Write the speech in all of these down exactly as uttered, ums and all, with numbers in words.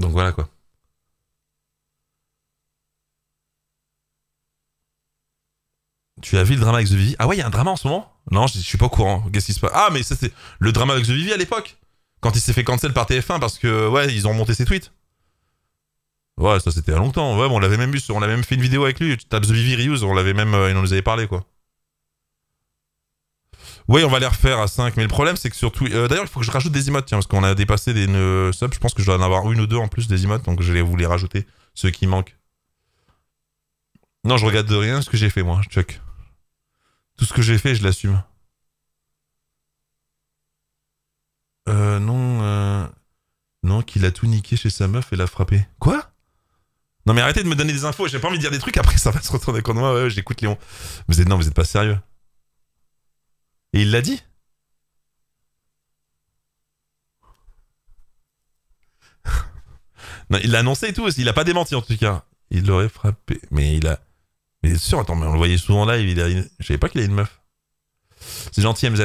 donc voilà quoi. Tu as vu le drama avec The Vivi? Ah ouais, il y a un drama en ce moment? Non, je, je suis pas au courant. Qu'est-ce qui se passe? Ah, mais ça c'est le drama avec The Vivi à l'époque. Quand il s'est fait cancel par T F un parce que, ouais, ils ont remonté ses tweets. Ouais, ça c'était il y a longtemps. Ouais, bon, on l'avait même vu, on avait même fait une vidéo avec lui. Tu tapes The Vivi Reuse, on l'avait même, euh, il en nous avait parlé quoi. Oui, on va les refaire à cinq, mais le problème c'est que surtout... Euh, D'ailleurs, il faut que je rajoute des emotes, tiens, parce qu'on a dépassé des euh, subs, je pense que je dois en avoir une ou deux en plus des emotes, donc je vais vous les rajouter, ceux qui manquent. Non, je regarde de rien ce que j'ai fait moi, Chuck. Tout ce que j'ai fait, je l'assume. Euh, non, euh... Non, qu'il a tout niqué chez sa meuf et l'a frappé. Quoi? Non mais arrêtez de me donner des infos, j'ai pas envie de dire des trucs, après ça va se retourner contre moi, ouais, ouais j'écoute Léon. Vous êtes... Non, vous êtes pas sérieux. Et il l'a dit? Non, il l'a annoncé et tout aussi, il a pas démenti en tout cas. Il l'aurait frappé, mais il a... Mais c'est sûr, attends, mais on le voyait souvent en live, il a une... Je savais pas qu'il a une meuf. C'est gentil M Z.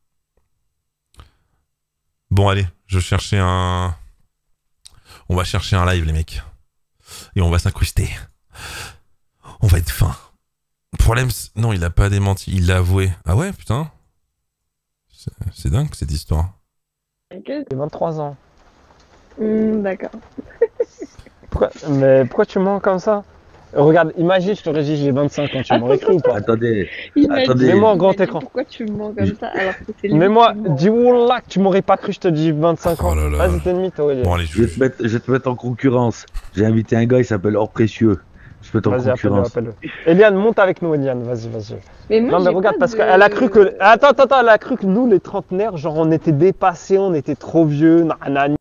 Bon allez, je cherchais un... On va chercher un live les mecs. Et on va s'incruster. On va être fin. Problème, non, il a pas démenti, il l'a avoué. Ah ouais, putain. C'est dingue cette histoire. J'ai vingt-trois ans. Mmh, d'accord. Pourquoi... Mais pourquoi tu mens comme ça? Regarde, imagine, je t'aurais dit j'ai vingt-cinq ans, tu m'aurais cru ou pas? Attendez, Il m'a attendez. dit- Mets-moi en il grand m'a dit, écran. Pourquoi tu me mens comme ça alors que c'est lui Mais moi, qui ment. dis Wallah que tu m'aurais pas cru, je te dis vingt-cinq ans. Oh là là. Vas-y, t'es une mythe, Aurélien. Bon allez, Je vais, te mettre, je vais te mettre en concurrence. J'ai invité un gars, il s'appelle Or Précieux. Je peux être en Vas-y, appelle-le, concurrence. appelle-le. Eliane, monte avec nous, Eliane, vas-y, vas-y. Mais moi, Non, mais j'ai regarde, pas parce de- qu'elle a cru que. Attends, attends, attends, elle a cru que nous, les trentenaires, genre, on était dépassés, on était trop vieux, nanani.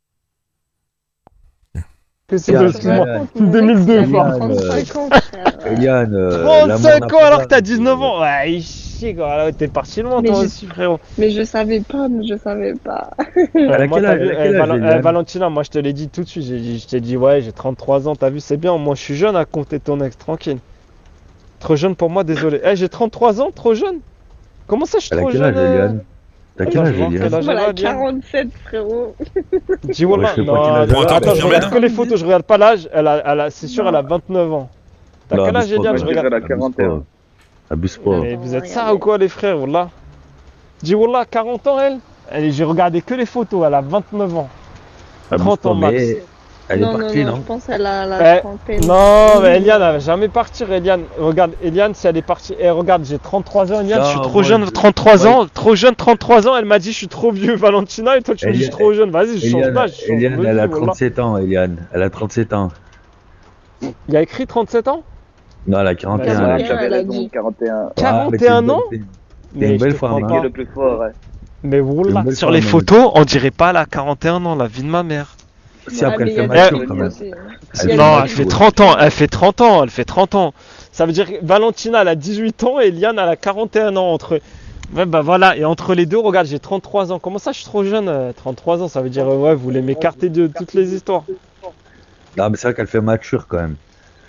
Que c'est Tiens, de tu ce mois vois, deux mille deux, Il fois. a trente-cinq ans, frère. Eliane, euh, trente-cinq l'amour ans n'a alors pas que t'as d'âge. dix-neuf ans. Ouais, il chie, quoi. Là, t'es parti loin, Mais toi j'ai- aussi, frérot. Mais je savais pas, mais je savais pas. Elle a Moi, quel t'as âge, vu, elle a quel eh, âge, Val- Eliane eh, Valentina, moi, je te l'ai dit tout de suite. J'ai dit- Je t'ai dit, ouais, j'ai trente-trois ans, t'as vu, c'est bien. Moi, je suis jeune à compter ton ex, tranquille. Trop jeune pour moi, désolé. Eh, j'ai trente-trois ans, trop jeune. Comment ça, je suis Elle a trop quel jeune âge, euh Eliane? T'as quel Attends, je âge, vais voir quel Eliane âge elle a, Voilà, Eliane. quarante-sept, frérot. Dis Wallah, Ouais, je sais pas non, quel âge elle a. attends, Attends, je confirme, regarde hein. que les photos, je regarde pas l'âge. Elle a, elle a, c'est sûr, Non. elle a vingt-neuf ans. T'as Non, quel âge, abuse pas, Eliane? moi, Je je dirais regarde. elle a quarante et un. Abuse pas. Mais Attends, vous êtes ça regardez. ou quoi, les frères, Wallah? Dis Wallah, quarante ans, elle? Elle, j'ai regardé que les photos, elle a vingt-neuf ans. Abuse trente pas, ans max. mais elle est Non, non, partie, non, non? je pense qu'elle a la Eh, trentaine. Non, mais Eliane, elle va jamais partir, Eliane. Regarde, Eliane, si elle est partie. Eh, regarde, j'ai trente-trois ans, Eliane, je suis Non, trop moi, jeune, je- trente-trois Ouais. ans, trop jeune, trente-trois ans. Elle m'a dit, je suis trop vieux, Valentina, et toi, tu me dis, je suis Eliane- trop jeune. Vas-y, je change Eliane, d'âge. je change Eliane, de elle vie, a Wallah. trente-sept ans, Eliane. Elle a trente-sept ans. Il y a écrit trente-sept ans? Non, elle a quarante et un. Ouais, là. ouais. J'avais elle a raison, dit. quarante et un. Ouais, mais quarante et t'es un une ans? belle- Mais une je belle te femme, crois hein. Qui est pas. le plus fort, ouais. Mais Wallah, une belle sur femme, les hein. photos, on dirait pas elle a quarante et un ans, la vie de ma mère. Si, Ah, après, mais elle il y a fait des mature, trucs quand même. aussi. Elle Il y a fait des Non, mature. elle trucs fait aussi. trente ans, elle fait trente ans, elle fait trente ans. Ça veut dire que Valentina, elle a dix-huit ans et Eliane, elle a quarante et un ans. Entre... Ouais, bah voilà, et entre les deux, regarde, j'ai trente-trois ans. Comment ça, je suis trop jeune euh, trente-trois ans, ça veut dire, euh, ouais, vous voulez m'écarter de toutes les histoires. Non, mais c'est vrai qu'elle fait mature, quand même.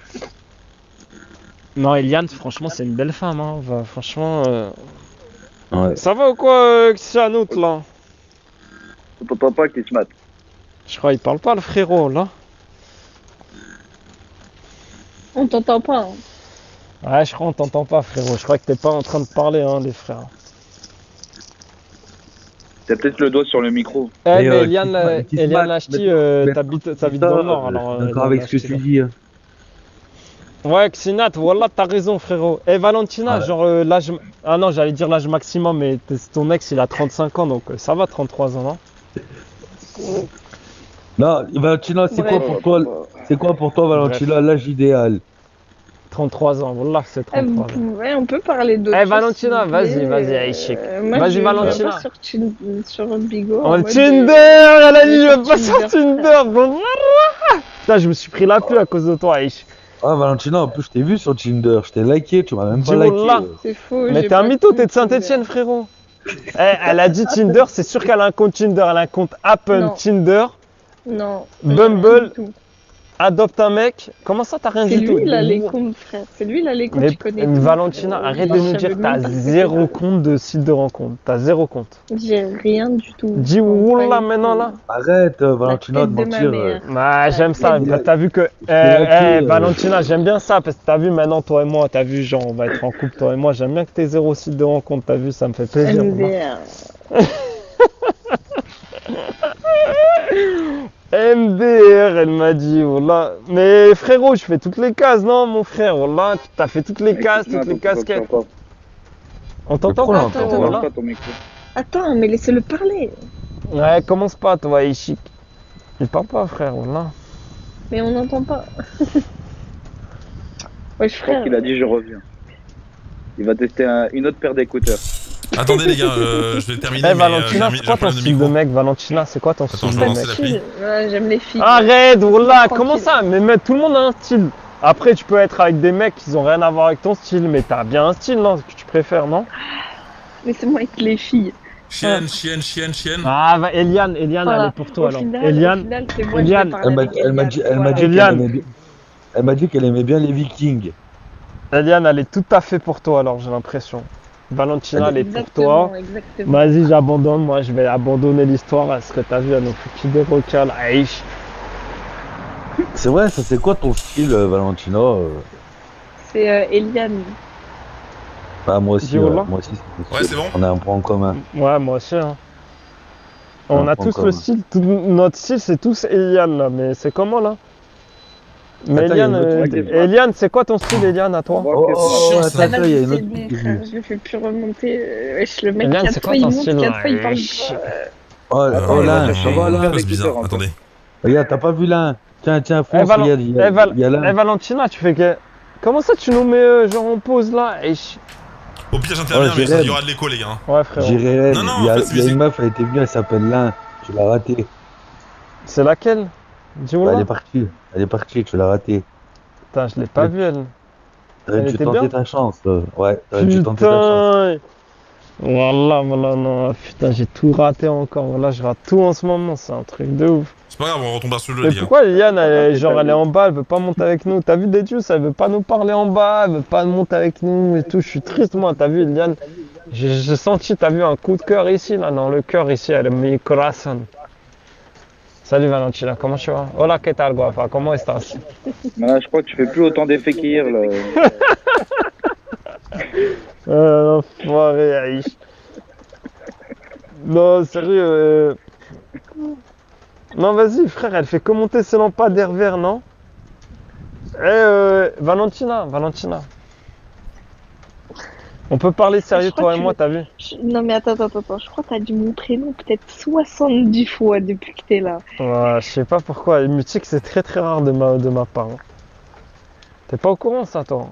Non, Eliane, franchement, c'est une belle femme, hein. Bah, franchement, euh, Ouais. ça va ou quoi, euh, Christianout, là? On t'entend pas qui se mate. Je crois qu'il parle pas, le frérot, là. On t'entend pas. hein. Ouais, je crois qu'on t'entend pas, frérot. Je crois que t'es pas en train de parler, hein, les frères. T'as peut-être le doigt sur le micro. Eh, Mais, mais euh, Eliane, Kismat- euh, Kismat, Eliane mais- Lachty, euh, mais- t'habites t'habites dans le Nord, alors. Je euh, suis d'accord Eliane avec ce que Lachty, tu là. dis. hein. Ouais, Xinat, voilà, t'as raison, frérot. Et Valentina, Ouais. genre euh, l'âge. Ah non, j'allais dire l'âge maximum, mais t- ton ex, il a trente-cinq ans, donc euh, ça va, trente-trois ans, non? Non, Valentina, c'est quoi Bref. pour toi C'est quoi pour toi, Valentina, l'âge idéal? trente-trois ans, voilà, c'est Eh, vous trente-trois ans. pouvez- on peut parler d'autres Eh, choses, Valentina, s'il vous vas-y, plaît. vas-y, Aïchik. Euh, moi, Vas-y, je- je Valentina. vais pas sur, Tin- sur Bigo. En mode, Tinder, euh, elle a dit, je sur vais pas sur Tinder, Tinder. Bon, voilà. Putain, je me suis pris la pluie à cause de toi, Aïch. Ah, Valentina, en plus, je t'ai vu sur Tinder. Je t'ai liké, tu m'as même pas Dis liké. wallah. C'est faux. Mais j'ai t'es un pas mytho, pu t'es de Tinder. Saint-Etienne, frérot. Eh, elle a dit Tinder, c'est sûr qu'elle a un compte Tinder, elle a un compte Apple Non. Tinder. Non. Bumble. rien du tout. adopte un mec. Comment ça, t'as rien C'est du tout? lui, il a les Mais- comptes, frère. C'est lui, il a les comptes, Mais tu connais mais tout. Valentina, Euh, arrête je de nous savais dire que même t'as pas que c'était zéro ça. compte de site de rencontre. T'as zéro compte. J'ai rien du tout. Dis Je m'en bats oula les maintenant couilles. là. Arrête, euh, La Valentina, de tête de ma mentir. mère. euh. Bah, j'aime ça. tête de- Bah, t'as vu que. Eh, laqué, eh, euh. Valentina, j'aime bien ça parce que t'as vu maintenant, toi et moi, t'as vu, genre, on va être en couple, toi et moi. J'aime bien que t'aies zéro site de rencontre, t'as vu, ça me fait plaisir. M D R. M D R, elle m'a dit, voilà. Mais frérot, je fais toutes les cases, non, mon frère, voilà. T'as fait toutes les cases, Écoute-moi, toutes les attends, casquettes. attends, attends. On t'entend pourquoi pas, on frérot, t'entend Ça marche voilà. pas ton micro. Attends, mais laissez-le parler. Ouais, commence pas, toi, Ishik. Il parle pas, frère, voilà. Mais on n'entend pas. Wesh, Je crois frère. qu'il a dit je reviens. Il va tester un- une autre paire d'écouteurs. Attendez les gars, euh, je vais terminer. Eh, mais, euh, j'ai Valentina, un mi- c'est j'ai un quoi ton problème de style de micro. mec, Valentina? C'est quoi ton Attends, style je de vais mec? lancer la pluie. Ouais, j'aime les filles. Arrête, voilà, Tranquille. comment ça? Mais, mais tout le monde a un style. Après, tu peux être avec des mecs qui ont rien à voir avec ton style, mais t'as bien un style, non? Que tu préfères, non? Laissez-moi avec les filles. Chienne, chienne, chienne, chienne. Ah, bah, Eliane, Eliane, Voilà. elle est pour toi Au alors. final, Eliane, au final, c'est moi Eliane, qui vais Elle parler m'a avec elle m'a Eliane. dit, elle m'a Voilà. dit qu'elle Eliane. aimait bien. Elle m'a dit qu'elle aimait bien les Vikings. Eliane, elle est tout à fait pour toi alors, j'ai l'impression. Valentina, elle est pour toi. Exactement, exactement. Vas-y, j'abandonne, moi je vais abandonner l'histoire à ce que t'as vu à nos foutus des requins là. Aïch. C'est vrai, ça c'est quoi ton style, euh, Valentina euh C'est euh, Eliane. Bah, moi aussi, Dis ouais, voilà. moi aussi. c'est Ouais, sûr. c'est bon. On a un point en commun. Ouais, moi aussi. Hein. On Ouais, a pas tous encore, le ouais. style, tout notre style c'est tous Eliane là, mais c'est comment là? Mais Attends, il y a Eliane, une autre euh, truc. Eliane, c'est quoi ton style Eliane à toi? On va Oh, que- oh, oh, chiant, attends, ça. attends, il y a une autre C'est qui bon, frère, je le fais plus remonter. Euh, Wesh, le mec, Eliane, quatre c'est quoi fois il ton monte, style, quatre là fois il parle Wesh. pas. Oh, Euh, oh ouais, là, ouais, ça ouais, va ouais, là. c'est bizarre. encore. Attendez. Regarde, t'as pas vu l'un. Tiens, tiens, Eh, fonce, Val- regarde, il y eh, a, Val- il y a eh, l'un. Valentina, tu fais que. Comment ça tu nous mets euh, genre en pause là? Aïch. Au pire, j'interviens, Ouais, mais ça, Jérém. il y aura de l'écho, les gars. hein. Ouais, frérot. J'irai, Non, non, il y a, en fait, il y a c'est- une meuf, elle était venue, elle s'appelle l'un. Tu l'as raté. C'est laquelle? Bah, Dis-moi. elle est partie. Elle est partie, tu l'as raté. Putain, je l'ai pas vue elle. T'aurais Elle dû était tenter bien ta chance. euh. Ouais, t'aurais dû tenter ta chance. Putain! Voilà, voilà, non, putain, j'ai tout raté encore. Voilà, je rate tout en ce moment, c'est un truc de ouf. C'est pas grave, on retombe sur le Mais les gars. pourquoi Liliane, elle, est- c'est genre, pas elle est en bas, elle veut pas monter avec nous? T'as vu des dieux, elle veut pas nous parler en bas, elle veut pas monter avec nous et tout. Je suis triste, moi, t'as vu, Liliane? J'ai j'ai senti, t'as vu, un coup de cœur ici, là, dans le cœur, ici, elle me dit corazon. Salut Valentina, comment tu vas? Hola, ¿qué tal, guapa? Comment estás? Là, je crois que tu fais plus autant d'effets qu'hier. Là. Euh, enfoiré, Aïch. Non, sérieux. euh, Non, vas-y, frère, elle fait commenter ses lampadaires verts, non? Eh, euh, Valentina, Valentina. On peut parler sérieux, Je crois toi que et moi, tu- t'as vu? Je- Non mais attends, attends, attends, je crois que t'as dit mon prénom peut-être soixante-dix fois depuis que t'es là. Ouais, je sais pas pourquoi. Mais tu sais que c'est très très rare de ma, de ma part. hein. T'es pas au courant, ça, toi?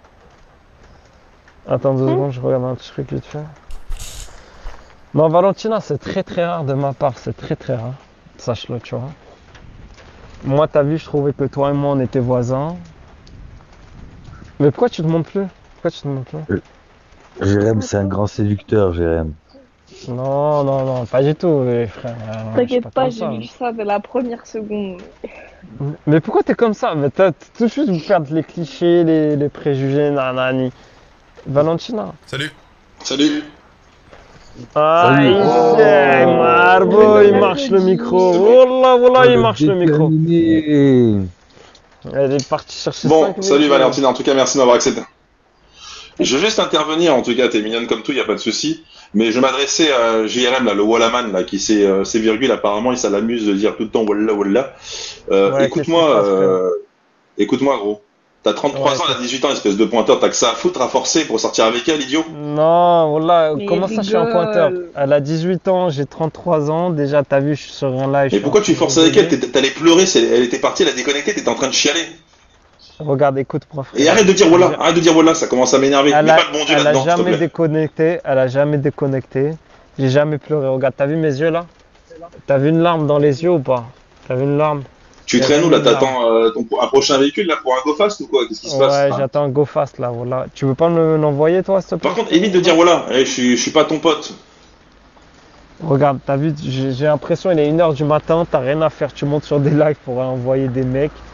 Attends deux Hmm secondes, je regarde un petit truc vite fait. Non, Valentina, c'est très très rare de ma part, c'est très très rare. Sache-le, tu vois. Moi, t'as vu, je trouvais que toi et moi, on était voisins. Mais pourquoi tu te montres plus? Pourquoi tu te montres plus? Jérém, c'est un grand séducteur, Jérém. Non, non, non, pas du tout, les frères. Euh, je suis T'inquiète pas, comme j'ai ça. vu ça de la première seconde. Mais pourquoi t'es comme ça? Mais t'as t'as tout de suite vous perdre les clichés, les, les préjugés, nanani. Valentina. Salut. Salut. Ah, Salut. il sait, Marbo, il marche le micro. Oh là, voilà, il marche le micro. Déterminé. Elle est partie chercher Bon, cinq salut micros. Valentine, en tout cas merci de m'avoir accepté. Je vais juste intervenir, en tout cas t'es mignonne comme tout, y a pas de souci. Mais je m'adressais à J R M, là, le Wallaman, là, qui sait euh, ses virgules, apparemment il ça l'amuse de dire tout le temps Walla Walla. Euh, Ouais, écoute-moi, qu'est-ce qui se passe, euh, écoute-moi gros. T'as trente-trois Ouais, ans, elle a dix-huit ans, espèce de pointeur, t'as que ça à foutre à forcer pour sortir avec elle, idiot. Non, voilà, Mais comment ça je suis un rigole. pointeur? Elle a dix-huit ans, j'ai trente-trois ans. Déjà, t'as vu, je suis sur un live. Mais pourquoi tu forces avec elle? T'es- T'allais pleurer, c'est- elle était partie, elle a déconnecté, t'étais en train de chialer. Regarde, écoute, prof. Et arrête de dire voilà, arrête de dire voilà, ça commence à m'énerver. Elle Mets a, pas le bon Dieu elle a là-dedans, s'il te jamais plaît. déconnecté, elle a jamais déconnecté. J'ai jamais pleuré. Regarde, t'as vu mes yeux là? T'as vu une larme dans les yeux ou pas? T'as vu une larme? Tu traînes où là? T'attends euh, ton, un prochain véhicule là pour un go fast ou quoi? Qu'est-ce qui se passe? Ouais, j'attends un go fast là, voilà. Tu veux pas me l'envoyer toi, s'il te plaît? Par contre, évite de dire voilà, eh, je, suis, je suis pas ton pote. Regarde, t'as vu, j'ai j'ai l'impression il est une heure du matin, t'as rien à faire, tu montes sur des lives pour envoyer des mecs.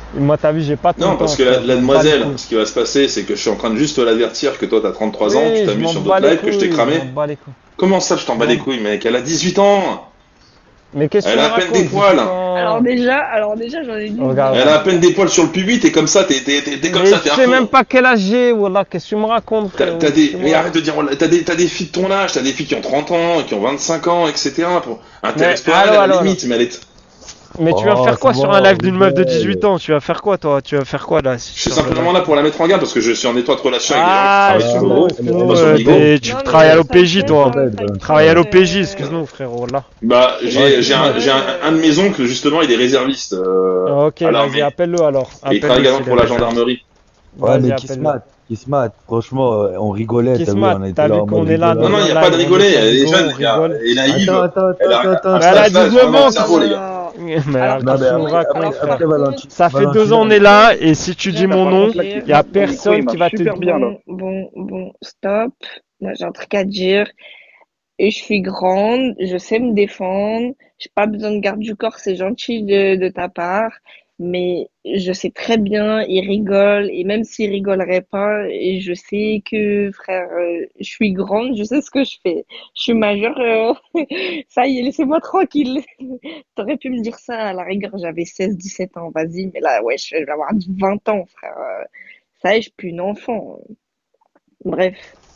Moi, t'as vu, j'ai pas de Non, temps, parce que la, frère, la je m'en bats les demoiselle, couilles. ce qui va se passer, c'est que je suis en train de juste l'avertir que toi t'as trente-trois ans, Oui, tu je t'amuses m'en sur bats d'autres les lives, que je t'ai couilles, cramé. je m'en bats les couilles. Comment ça, je t'en bats Non. les couilles, mec? Elle a dix-huit ans! Mais qu'est-ce que Elle tu a me à peine racontes, des poils. putain Alors déjà, alors déjà, j'en ai dit. Regarde. Elle a à peine des poils sur le pubis, t'es comme ça, t'es t'es- t'es- t'es comme Mais ça, je t'es à sais fond. même pas quel âge j'ai, voilà, qu'est-ce que tu me racontes, T'as frérot, t'as qu'est-ce des, que tu me mais arrête racontes de dire, t'as des, t'as des filles de ton âge, t'as des filles qui ont trente ans, qui ont vingt-cinq ans, et cetera. Pour... Intéresse-toi à allô, elle, à allô, la limite, mais elle est... Mais tu vas Oh, faire quoi c'est sur bon, un live d'une meuf de rigole. dix-huit ans? Tu vas faire quoi, toi? Tu vas faire quoi, là si Je suis tu sors simplement de là pour la mettre en garde, parce que je suis en étroite relation avec Ah, des gens qui travaillent sur excuse-nous, le excuse-nous, pas sur euh, le Bigo. t'es- tu Non, mais travailles à l'O P J, t'inquiète, toi. hein, Tu t'inquiète, Travaille à l'O P J, euh, excuse-nous, frérot, là. Bah, j'ai Ouais, j'ai un, ouais, j'ai un, ouais. un de mes oncles, justement, il est réserviste euh, Ah, ok, à vas-y, l'armée. appelle-le alors. Et il travaille également pour la gendarmerie. Ouais, Vas-y, mais appelle-le. Kismat, Kismat, franchement, euh, on rigolait, t'as vu, Kismat, on était t'as là vu en qu'on mode est là Non, dans non, un il n'y a live, pas de on rigoler, est elle est rigolo, jeune, on les gars. rigole. Elle est naïve. Attends, attends, Elle a attends, attends, un Mais elle a stage là, dix-neuf vraiment ans, au cerveau, les gars. Alors, Mais alors, qu'est-ce Non, que mais tu me après, racontes, après, alors, frère après, Valentine. Ça fait Valentine, deux ans on est là, et si tu dis mon nom, il y a personne qui va te super bien, là. Bon, bon, bon, stop. Moi, j'ai un truc à dire. Et je suis grande, je sais me défendre. J'ai pas besoin de garde du corps, c'est gentil de, de ta part. Mais je sais très bien, il rigole. Et même s'il rigolerait pas, et je sais que, frère, euh, je suis grande, je sais ce que je fais. Je suis majeure. euh, Ça y est, laissez-moi tranquille. T'aurais pu me dire ça à la rigueur, j'avais seize dix-sept ans, vas-y. Mais là, ouais, je vais avoir vingt ans, frère. Euh, Ça y est, je suis plus une enfant. Bref.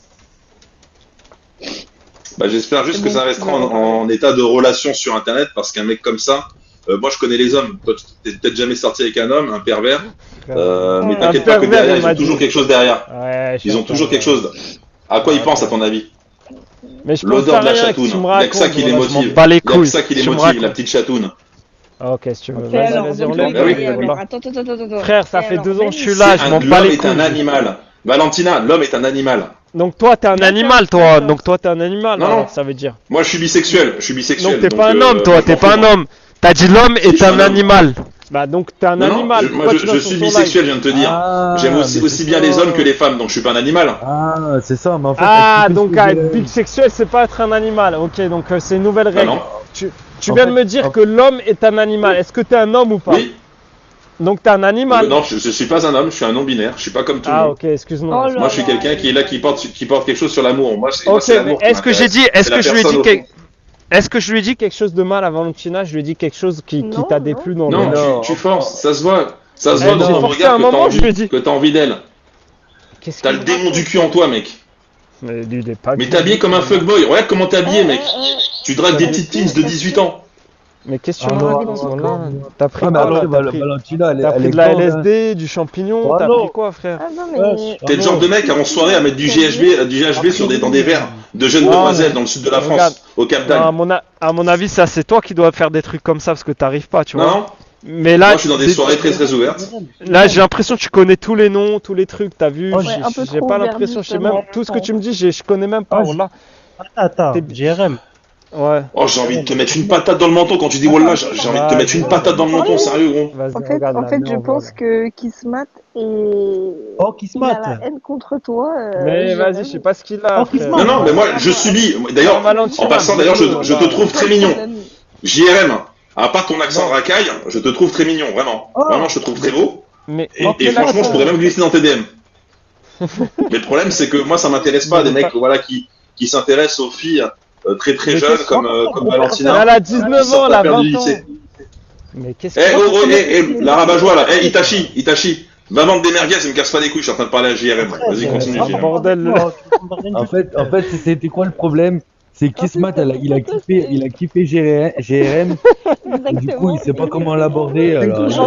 Bah, j'espère juste C'est que bon, ça restera en, ouais. en état de relation sur Internet, parce qu'un mec comme ça, euh, moi je connais les hommes. Toi, tu t'es peut-être jamais sorti avec un homme, un pervers, euh, mais Un t'inquiète pas que pervers, derrière, on ils m'a ont dit. toujours quelque chose derrière. Ouais, je suis Ils un ont toujours pervers. quelque chose. À quoi ils Ouais, pensent, à ouais. ton avis? Mais je pense L'odeur à de la rien que chatoune. tu me Il n'y a que ça racontes, qui les voilà, je m'en motive. bats les Il n'y a que couilles. ça qui les Tu me motive, la racontes. petite chatoune. Ah, ok, si tu veux. Ok, Vas-y, alors, vas-y, donc, enlève ok, Bah oui. les alors, là. attends, attends, attends, attends. Frère, ça Et fait alors, deux ans même que je suis si- là, C'est je m'en un- bats L'homme les est un couilles. animal. Valentina, l'homme est un animal. Donc toi, t'es un D'accord, animal, toi. d'accord. Donc toi, t'es un animal, Non, alors, non. ça veut dire. Moi, je suis bisexuel. Je suis bisexuel. Donc t'es pas un euh, homme, toi. moi, je T'es m'en pas fous, un moi. homme. T'as dit l'homme Si, je est suis un un homme. animal. Bah donc t'es un Non, non, animal. je, Pourquoi moi, tu je, viens je sur suis son live? bisexuel, je viens de te dire. Ah, J'aime aussi, mais aussi c'est bien ça. les hommes que les femmes, donc je suis pas un animal. Ah, c'est ça, mais en fait. Ah, t'as kiffé donc ce que être j'ai- bisexuel, c'est pas être un animal. Ok, donc euh, c'est une nouvelle Bah règle. non. Tu, tu En viens fait, de me dire en- que l'homme est un animal. Est-ce que t'es un homme ou pas? Oui. Donc t'es un animal. Euh, non, je, je suis pas un homme, je suis un non-binaire. Je suis pas comme tout le Ah, monde. ok, excuse-moi. Oh là Moi, je suis là, quelqu'un qui est là, qui porte, qui porte quelque chose sur l'amour. Moi, c'est moi, Ok, c'est mais l'amour qui est-ce que j'ai m'intéresse. dit, est-ce C'est la que je lui ai personne dit, au quel- fond. est-ce que je lui ai dit quelque chose de mal à Valentina? Je lui ai dit quelque chose qui, qui Non, t'a non. déplu dans Non, le. non. tu, tu forces, ça se voit. Ça se Eh, voit j'ai dans ton forcé regard un que t'as moment, je lui ai dit. envie, que t'as envie d'elle. Qu'est-ce T'as qu'il le me démon raconte du cul en toi, mec. Mais lui, il est pas Mais gay. t'es habillé comme un fuckboy. Regarde comment t'es habillé, Eh, mec. eh, eh. Tu dragues des Ça petites fait- teens de ça dix-huit fait- ans. Mais qu'est-ce que Ah tu me non, racontes non, là? non. T'as pris Ah, mais quoi là? après, T'as Val- pris, Valentina, elle, t'as elle pris est de la grande, hein. L S D, du champignon, Ah t'as non. pris quoi, frère? Ah non, mais. Ouais, T'es le genre de mec à en soirée à mettre du G H B, du G H B sur des, dans des verres de jeunes Non, demoiselles mais- dans le sud de la regarde. France, au Cap Non, à, d'Agde. mon a- à mon avis, ça c'est toi qui dois faire des trucs comme ça parce que t'arrives pas, tu Non, vois. non. Mais là, Moi, je suis dans des des- soirées très très ouvertes. là, j'ai l'imprsion que tu connais tous les noms, tous les trucs, t'as vu? Ouais, J'ai un peu j'ai trop pas ouvert, l'impression, je sais justement. même tout ce que tu me dis, j'ai- je connais même pas. Ah, Wallah. Attends, T'es- J R M. Ouais, Oh, j'ai envie de te mettre une patate dans le menton quand tu dis Wallah, j'ai j'ai envie de te mettre une patate dans le menton, sérieux, gros. vas-y, En fait, regarde en là, fait, mets je en pense voix, que Kismat est. Oh, qui se Il a mate. la haine contre toi. euh, là. Mais j'ai vas-y, même- je sais pas ce qu'il a. Oh, qui se frère. Non, non, mais moi, je subis. D'ailleurs, en passant, d'ailleurs, je, je te trouve très mignon. J R M, à part ton accent Non. racaille, je te trouve très mignon, vraiment. Oh. Vraiment, je te trouve très beau. Mais Et, Ok, et franchement, d'accord. je pourrais même glisser dans tes D M. Mais le problème, c'est que moi, ça m'intéresse pas Mais des pas- mecs voilà, qui, qui s'intéressent aux filles euh, très très Mais jeunes qu'est-ce- comme, euh, comme elle Valentina. a qui dix-neuf sortent ans, à là, perdre du vingt ans. lycée. Mais qu'est-ce Eh, que oh, oh, eh, eh, la rabat-joie là. Eh, Itachi, Itachi. Va vendre des merguez et me casse pas les couilles, je suis en train de parler à J R M. Vas-y, continue, Ah, J R M. bordel. En fait, en fait, c'était quoi le problème? C'est Kismat, elle a- il a kiffé, il a kiffé G R M, et du coup, il sait pas comment l'aborder. alors, il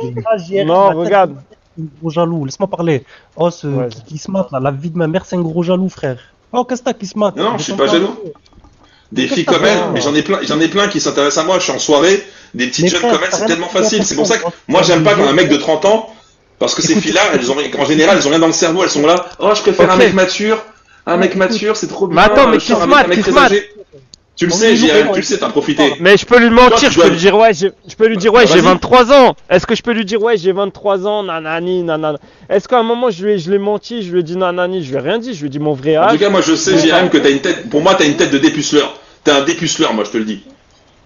a- Non, regarde. Un gros jaloux, laisse-moi parler. Oh, ce Ouais. qui, qui se mate là, la vie de ma mère, c'est un gros jaloux, frère. Oh, qu'est-ce que t'as qui se mate? Non, non, je suis pas jaloux. Des filles comme elle, mais j'en ai plein, j'en ai plein qui s'intéressent à moi. Je suis en soirée, des petites Mais jeunes frère, comme elle, t'as c'est rien tellement compris à facile. ton C'est pour ça que compte. moi j'aime pas quand un mec de trente ans, parce que ces Écoute, filles-là, elles ont, en général, elles ont rien dans le cerveau. Elles sont là. Oh, je préfère un Ok. mec mature. Un mec mature, c'est trop bien. Mais attends, mais Je sors Kismat, avec un mec très Kismat. âgé. Tu le On sais, est J R M, joué, tu le sais, t'as profité. Mais je peux lui Toi, mentir, tu je peux dois- lui dire ouais, j'ai- je peux lui dire ouais, Ah, j'ai vas-y. vingt-trois ans. Est-ce que je peux lui dire ouais, j'ai vingt-trois ans, nanani, nanana. Est-ce qu'à un moment je lui ai, je l'ai menti, je lui ai dit nanani, je lui ai rien dit, je lui ai dit mon vrai En âge. tout cas, moi je sais, J R M, que t'as une tête. Pour moi, t'as une tête de dépuceleur. T'es un dépuceleur, moi je te le dis.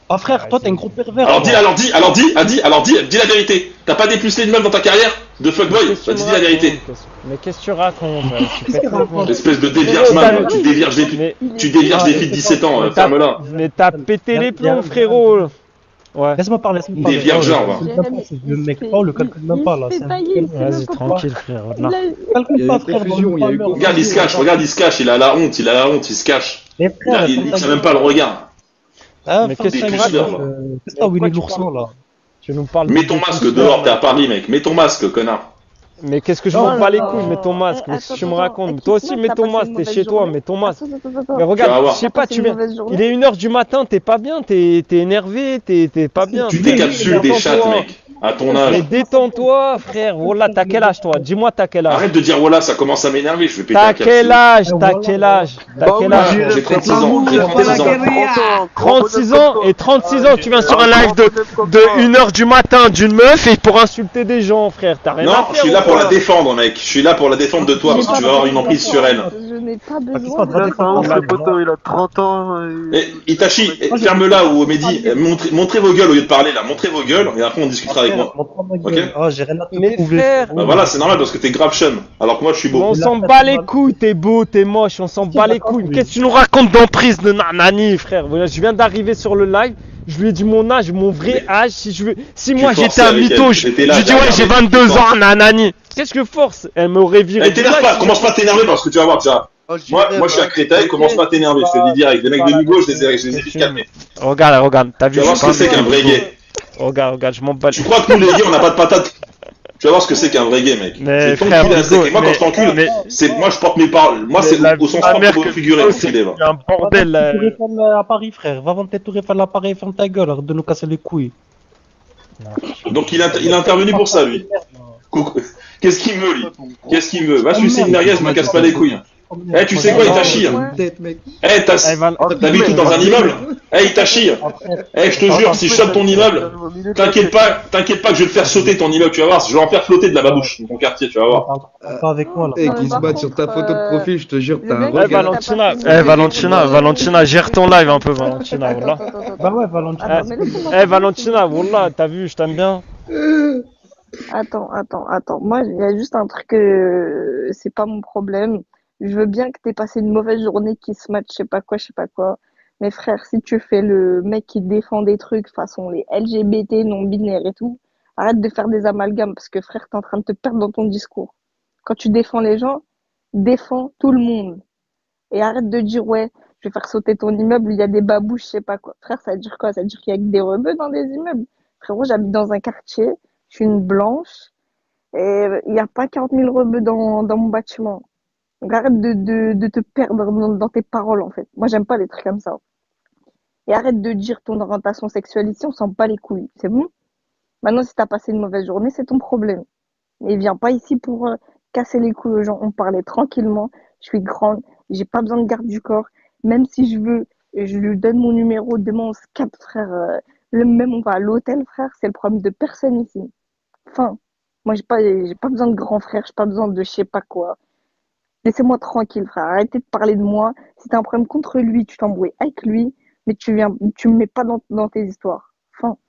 Ah frère, toi t'es un gros pervers. Alors dis, alors dis, alors dis, ah, dis, alors dis, dis la vérité. T'as pas dépucelé une meuf dans ta carrière de fuckboy? Bah dis la vérité. Mais qu'est-ce que tu racontes? Tu pètes les plombs. Espèce de dévierge-man, tu dévierges des filles, tu dévierges des filles de dix-sept ans, euh, ferme-la. Mais t'as pété les plombs, frérot. Ouais. Laisse-moi parler, laisse-moi parler. Des viergeurs, va. Le mec pas, le calcule même pas là. Vas-y, tranquille, frère. Calcule pas, frère. Regarde, il se cache, regarde, il se cache, il a la honte, il a la honte, il se cache. Les frères, Il tient même pas le regard. Ah, mais qu'est-ce que tu racontes? Qu'est-ce que t'as Winnie l'ourson là? Tu nous parles. Mets ton masque dehors, t'es à Paris, mec. Mets ton masque, connard. Mais qu'est-ce que je m'en bats les couilles? Mets ton masque. Mais si tu me racontes, toi aussi mets ton masque. T'es chez toi, mets ton masque. Mais regarde, je sais pas, tu viens. Il est une heure du matin, t'es pas bien, t'es énervé, t'es pas bien. Tu décapsules des chattes, mec. À ton Mais âge. détends-toi, frère. Voilà, t'as quel âge, toi? Dis-moi, t'as quel âge? Arrête de dire voilà, ça commence à m'énerver, je vais péter T'as un quel capsule. âge? T'as quel âge? T'as quel âge? J'ai trente-six ans, j'ai trente-six ans. trente-six ans et trente-six ans, tu viens sur un live de, de une heure du matin d'une meuf et pour insulter des gens, frère. T'as rien à Non, faire. je suis là ou pour quoi la défendre, mec. Je suis là pour la défendre de toi parce que tu vas avoir une emprise sur elle. Je n'ai pas Qu'est-ce besoin que t'as de fait? Le poteau, il a trente ans. et- Et Itachi, ferme-la ou Mehdi, montrez, montrez vos gueules au lieu de parler là. Montrez vos gueules et après on discutera avec moi. Ok. Ah, j'ai rien à te Mais prouver. frère, Bah voilà, c'est normal parce que t'es grave chum. Alors que moi je suis beau. on s'en bat les couilles, t'es beau, t'es moche, on s'en bat les couilles. Qu'est-ce que tu nous racontes d'emprise de nanani, frère? Voilà, je viens d'arriver sur le live, je lui ai dit mon âge, mon vrai âge. Si je veux, si moi forçais j'étais un avec mytho, elle, je t'étais là, je dis t'as ouais, regardé, j'ai vingt-deux tu ans, forces. nanani. Qu'est-ce que force? Elle m'aurait viré. Eh, t'énerve pas, commence pas à t'énerver parce que tu vas voir, tu vois. Moi, moi je suis à Créteil, commence pas à t'énerver, je te le dis direct. Les mecs de Lugo, je les ai, je les ai vite calmés. Regarde, regarde, t'as Tu vu? vas voir je ce que suis c'est pas un qu'un vrai mytho. gay. Regarde, regarde, je m'en bats. Tu crois que nous les gays on n'a pas de patates? Tu vas voir ce que c'est qu'un vrai gay, mec. Mais C'est ton frère, cul à sec. Hugo, Et moi, quand mais- je t'encule, mais- c'est, moi, je porte mes paroles. Moi, c'est la- au sens ma mère propre que figuré, Hugo, mon filet, va. c'est un bordel là. Tour Eiffel à Paris, frère. Va vendre tes Tour Eiffel à Paris et ferme ta gueule, arrête de nous casser les couilles. Donc, il, inter- il est intervenu pour ça, lui. Coucou. Qu'est-ce qu'il veut, lui? Qu'est-ce qu'il veut? Va sucer une merguez, je me casse pas les couilles. Eh, tu sais quoi, Itachi? Eh, t'as, Eh, Val- t'habites dans un immeuble? Eh, Itachi? Eh, je te jure, si je chope ton immeuble, t'inquiète pas, t'inquiète pas que je vais te faire sauter ton immeuble, tu vas voir, je vais en faire flotter de la babouche dans ton quartier, tu vas voir. Parle pas avec moi là. Et qui se battent sur ta photo de profil, je te jure, t'as un Eh, Eh regard. Valentina, eh Valentina, Valentina, gère ton live un peu Valentina, voilà. Bah ouais, Valentin. Eh Valentina, voilà, t'as vu, je t'aime bien. Attends, attends, attends. Moi, il y a juste un truc que c'est pas mon problème. Je veux bien que t'aies passé une mauvaise journée, qui se match, je sais pas quoi, je sais pas quoi. Mais frère, si tu fais le mec qui défend des trucs façon les L G B T non binaires et tout, arrête de faire des amalgames parce que frère, t'es en train de te perdre dans ton discours. Quand tu défends les gens, défends tout le monde. Et arrête de dire ouais, je vais faire sauter ton immeuble, il y a des babouches, je sais pas quoi. Frère, ça veut dire quoi? Ça veut dire qu'il y a que des rebeux dans des immeubles. Frérot, j'habite dans un quartier, je suis une blanche, et il n'y a pas quarante mille rebeux dans, dans mon bâtiment. Donc arrête de, de, de te perdre dans, dans tes paroles, en fait. Moi, j'aime pas les trucs comme ça. Et arrête de dire ton orientation sexuelle ici, on s'en bat les couilles. C'est bon? Maintenant, si t'as passé une mauvaise journée, c'est ton problème. Mais viens pas ici pour euh, casser les couilles aux gens. On parlait tranquillement. Je suis grande. J'ai pas besoin de garde du corps. Même si je veux, je lui donne mon numéro. Demain, on se capte, frère. Euh, le même, on va à l'hôtel, frère. C'est le problème de personne ici. Enfin, moi, j'ai pas, j'ai pas besoin de grand frère. J'ai pas besoin de je sais pas quoi. Laissez-moi tranquille, frère. Arrêtez de parler de moi. Si t'as un problème contre lui, tu t'embrouilles avec lui. Mais tu viens, tu me mets pas dans, dans tes histoires. Enfin.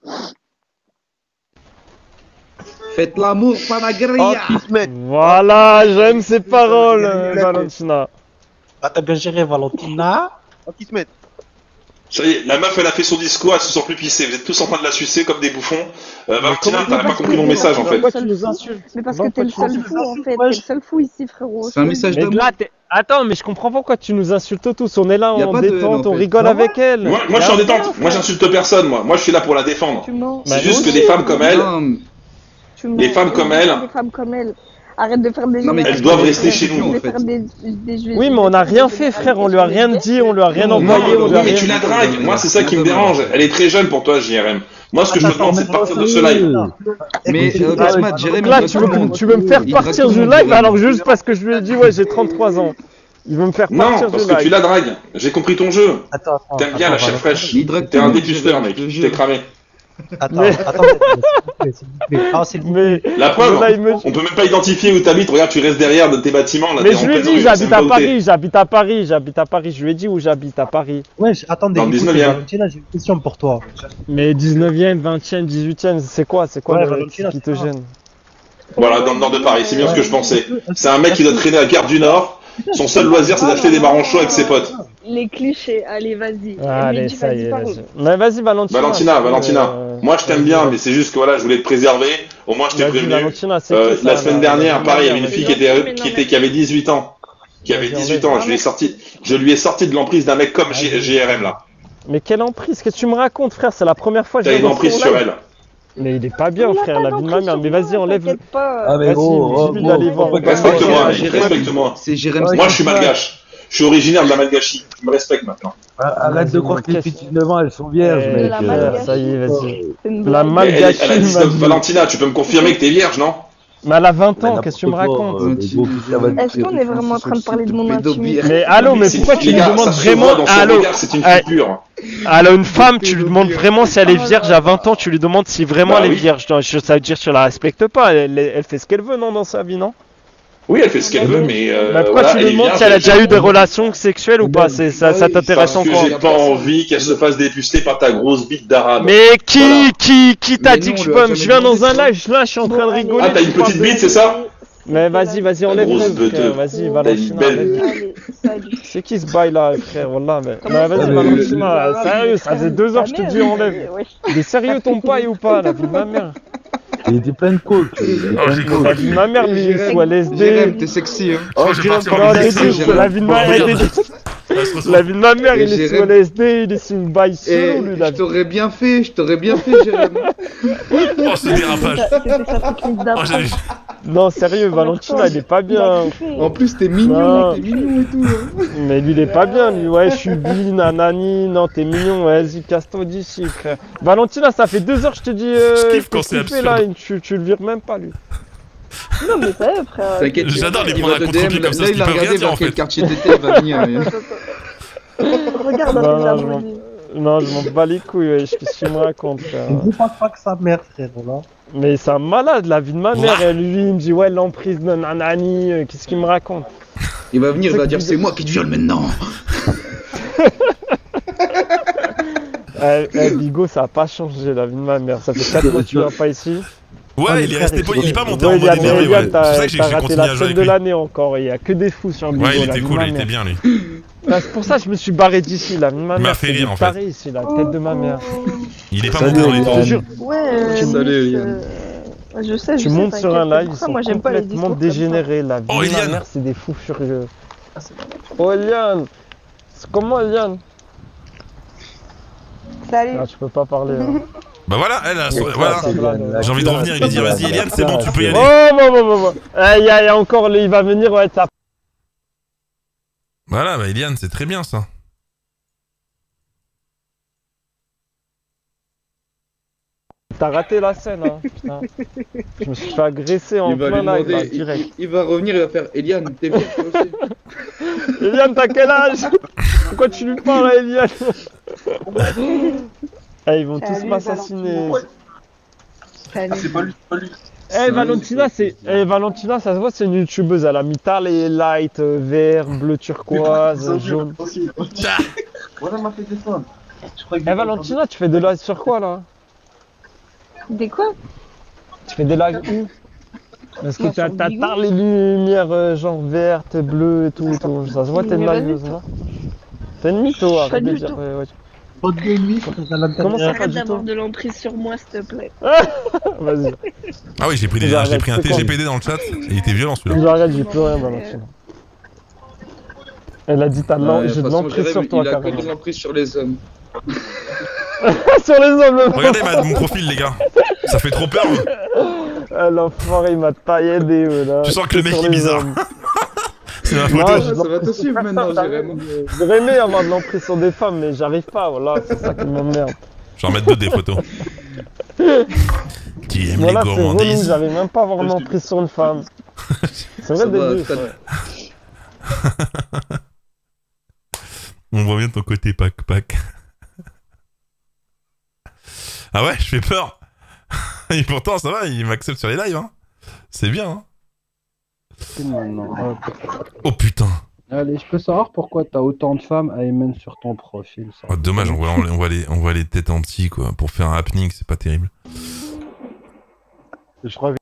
Faites l'amour, pas la guérilla. Voilà, j'aime ces paroles, euh, Valentina. Ah, t'as bien géré, Valentina. Qui se met. Ça y est, la meuf, elle a fait son discours, elle se sent plus pisser. Vous êtes tous en train de la sucer comme des bouffons. Euh, Valentina, t'as pas compris mon message, en fait. Pourquoi tu nous insultes? Mais parce que t'es le seul fou, en fait. T'es le seul fou ici, frérot. C'est un message Mais d'amour. là, t'es- attends, mais je comprends pas pourquoi tu nous insultes tous. On est là Y a en pas de haine, détente, en on fait. rigole Ah avec elle. Moi, moi je suis en détente. Moi, j'insulte personne, moi. Moi, je suis là pour la défendre. Tu mens. C'est Bah, juste nous que aussi. des femmes comme elle, Non, Tu mens. Les femmes comme Arrête de elle. faire Des femmes comme elle. Arrête de faire des Non, mais elles doivent rester chez nous, en de fait. faire des, des jeux- Oui, mais on n'a rien fait, frère. On lui a rien dit, on lui a rien Non, non, envoyé, on oui, lui a mais rien tu la dit. dragues. Moi, c'est ça qui me dérange. Elle est très jeune pour toi, J R M. Moi, ce que je te demande, c'est de partir de ce live. mais euh, Ah, Casmat, Jérémy, Donc là, il tu drague tout le veux, monde. tu veux me faire Il drague partir tout le du monde, live Jérémy. alors juste parce que je lui ai dit, ouais, j'ai trente-trois ans. Il veut me faire Non, partir parce du que tu live. la dragues. J'ai compris ton jeu. Attends, attends. T'aimes bien attends, la chair Valentin. fraîche. Il drague T'es tout un le monde, dépusteur, Jérémy, mec. je te Tu jure. t'es cramé. Attends, Mais- attends, s'il vous plaît, s'il vous plaît. Ah, s'il vous plaît. Mais, La preuve, là, il me- on peut même pas identifier où t'habites. Regarde, tu restes derrière de tes bâtiments. Là, mais t'es en je lui ai pleine dit, rue, on sait j'habite même à pas où t'es. Paris, j'habite à Paris, j'habite à Paris. Je lui ai dit où j'habite à Paris. Ouais, je- attendez, Dans le écoutez, dix-neuvième. Valentina, j'ai une question pour toi. Mais dix-neuvième, vingtième, dix-huitième, c'est quoi? C'est quoi Ouais, le Valentina, qui te c'est ça. gêne? Voilà, dans le nord de Paris, c'est bien ce que je pensais. Est-ce C'est un mec qui doit traîner à Gare du Nord. Son seul loisir, c'est d'acheter des marrons chauds avec ses potes. Les clichés, allez, vas-y. Allez, Mehdi, ça y vas-y, est, parle. vas-y. Mais vas-y, Valentina. Valentina, c'est, Valentina. euh, Moi, je t'aime bien, mais c'est juste que voilà, je voulais te préserver. Au moins, je t'ai Vas-y, prévenu. Valentina, c'est Euh, qui, ça, la semaine là, dernière, la- pareil, il y avait une la- fille qui était, qui était, qui avait dix-huit ans. Qui avait Vas-y, dix-huit enlève. ans. Je lui ai sorti, je lui ai sorti de l'emprise d'un mec comme G- GRM, là. Mais quelle emprise? Qu'est-ce que tu me racontes, frère? C'est la première fois que je T'as une viens dans emprise son sur live. elle. Mais il est pas bien, On n'a frère, pas la vie de ma d'emprise mère. sur Mais vas-y, moi, enlève. t'inquiète pas. Ah, mais Vas-y, gros, dis-lui gros, d'aller gros, voir. gros, Respecte-moi, Ouais, mec, Jérém, respecte-moi. C'est Jérém. Ouais, Moi, je suis malgache. Je suis originaire de la Malgachie. Tu me respectes maintenant. Arrête de croire que les filles de dix-neuf ans, elles sont vierges, Eh, mec. la euh, Malgache. Ça y est, vas-y. C'est une La blague. Mais elle, elle a Malgachie, dix-neuf. m'a dit. Valentina, tu peux me confirmer que t'es vierge, non? Mais elle a vingt ans, mais qu'est-ce que tu me n'importe quoi, racontes? euh, mais gros, ça va te Est-ce qu'on est vraiment en train de parler de mon intimité? Mais allô, mais C'est- pourquoi tu les lui gars, demandes ça se voit vraiment? dans son Allô, regard, c'est une eh, fille pure. allô, une femme, tu lui demandes vraiment si elle est vierge à vingt ans, tu lui demandes si vraiment Bah elle est oui. vierge. Non, je- ça veut dire que tu la respectes pas, elle, elle fait ce qu'elle veut, non, dans sa vie, non? Oui, elle fait ce qu'elle veut, mais euh, Mais pourquoi voilà, tu elle lui est demandes vierge, si elle a elle- déjà eu des relations sexuelles ou pas? C'est, ça, ça t'intéresse Parce que encore? j'ai pas envie qu'elle se fasse dépuceler par ta grosse bite d'arabe. Mais qui, Voilà. qui, qui t'a Mais dit non, que on je lui a peux, jamais je viens demandé dans un ça. live, là, je suis en train de rigoler. Ah, t'as une tu parles petite de- bite, c'est ça? Mais vas-y, vas-y, La enlève grosse le beute. frère, vas-y, T'as une Valentina. belle- vas-y. Allez, salut. C'est qui ce bail là, frère? Wallah, mais. Comment Mais ça, vas-y, mais- Valentina, sérieux, ça faisait deux heures que je te dis enlève. Ouais. Il est sérieux ton paille ou pas, la vie de ma mère? Il était plein de coke. il était plein de coke. La vie de ma mère, lui, il est sous L S D. Jérém, t'es sexy, hein. Oh, je vais partir en Non, musique, t'es ça. dit, Jérém. la vie de ma Regarde. mère, Ça se ressent. la vie de ma mère, Et il est sous Jérém. L S D, il est sous une bail Eh, solo, lui, la je vie. t'aurais bien fait, je t'aurais bien fait, Jérém. Oh, ce dérapage. C'était sa technique Oh, d'approche. j'avais. Non, sérieux, Valentina, il est pas bien. En plus, t'es mignon, Non. t'es mignon et tout. hein. Mais lui, il est pas bien, lui. Ouais, je suis bi, nanani. Non, t'es mignon, vas-y, casse-toi d'ici, frère. Valentina, ça fait deux heures, je te dis. Euh, Je kiffe quand qu'est-ce qu'il c'est fait, là, absurde. tu, tu le vires même pas, lui. Non, mais ça y est, frère. T'inquiète, J'adore les il prendre va à te contre-pied D M, comme ça, là, ce il qui a peut rien regardé dire, en vers quel fait. quartier t'étais, il va venir. hein. Regarde, Non, on non, je m'en- abonnés. Non, je m'en bats les couilles, ouais. Qu'est-ce qu'il me raconte, frère? Ne pas pas que sa mère, frère, là. Mais c'est un malade, la vie de ma mère. Et lui, il me dit, ouais, l'emprise de nanani. euh, Qu'est-ce qu'il me raconte? Il va venir, il C'est va que dire vous- c'est moi qui te viole maintenant. Eh, eh, Bigo, ça a pas changé, la vie de ma mère. Ça fait quatre mois que tu viens pas ici. Ouais, Ah, mais il est frère, resté pas, il est pas monté Ouais, en mode Eliane, énervé, Eliane, ouais. C'est pour t'as ça que j'ai t'as j'ai raté continué à la jouer scène avec de lui. l'année encore. Il y a que des fous sur Bigo. Ouais, il la était vie de cool, ma il était mère. bien, lui. Bah, c'est pour ça que je me suis barré d'ici, la vie de ma Il m'a mère. fait C'est rire, des en fait. tarés ici, la tête de ma mère. Il est pas Salut, monté dans les Eliane. temps. Je te jure, Ouais, euh, Salut, Miss, Eliane. euh, je sais, je tu sais, montes sur un t'inquiète, c'est live, pour ils ça, sont moi, j'aime pas les discours complètement comme ça. dégénérés. La vie Oh, de ma Eliane. mère, c'est des fous furieux. Oh, Eliane, c'est comment, Eliane? Salut. Ah, tu peux pas parler. Hein. Bah voilà, elle a son- Ouais, voilà. c'est Eliane, là. J'ai envie de revenir et lui dire, vas-y, Eliane, c'est bon, tu peux y aller. Oh, bon, bon, bon, bon. Eh, Il y, a- il y a encore, le- il va venir, ouais, ça. Voilà, bah Eliane, c'est très bien ça. T'as raté la scène, hein. Putain. Je me suis fait agresser en Il va plein lui live, là, demander, direct. il, il va revenir, il va faire Eliane, t'es bien toi aussi. Eliane, t'as quel âge? Pourquoi tu lui parles à Eliane? Eh, ils vont tous Salut, m'assassiner. Salut. pas lui, c'est pas lui. Eh, Valentina, c'est. Eh, Valentina, ça se voit, c'est une youtubeuse. Elle a mis tas les lights, euh, vert, bleu turquoise, jaune. Voilà ma téléphone. Eh, Valentina, tu fais des lives sur quoi là? Des quoi? Tu fais des lives où? Parce que Bah, t'as sur t'as Bigo. tard les lumières euh, genre vertes, bleues et tout, et tout. Ça se voit, t'es une Mais liveuse, là. T'es une mytho, arrête de du dire. tout. Ouais, ouais. Faute de lui, quand elle a l'intérieur. Comment ça, pas Arrête du d'avoir tout? de l'emprise sur moi, s'il te plaît. Vas-y. Ah oui, j'ai pris, des... J'arrête, j'ai pris un c'est T G P D dans le chat et il était violent celui-là. J'arrête, j'ai plus rien, Valentina. Elle a dit t'as de l'en- Ouais, j'ai de toute façon, l'emprise Jérém, sur toi, il a que carrément. de l'emprise sur les hommes. Sur les hommes, le Regardez ma- mon profil, les gars. Ça fait trop peur. vous. Ah, l'enfoiré, il m'a taillé des eux, là. Tu sens que le mec Sur est les bizarre. hommes. C'est ma Non, photo. je- Ça va te suivre maintenant, Jérém. J'aurais aimé avoir de l'emprise sur des femmes, mais j'arrive pas, voilà, c'est ça qui m'emmerde. Je vais en mettre deux des photos. Qui aime Voilà, les c'est relou, gourmandises. j'arrive même pas à avoir de l'emprise sur une femme. C'est Ça vrai, des va, deux, t'as- ouais. On voit bien ton côté pack-pack. Ah ouais, je fais peur. Et pourtant, ça va, il m'accepte sur les lives. Hein. C'est bien. Hein. Non, non. Oh putain. Allez, je peux savoir pourquoi t'as autant de femmes Ayman sur ton profil. Ça. Oh, dommage, on voit, on, voit les, on voit les têtes en petit, quoi. Pour faire un happening, c'est pas terrible. Je reviens.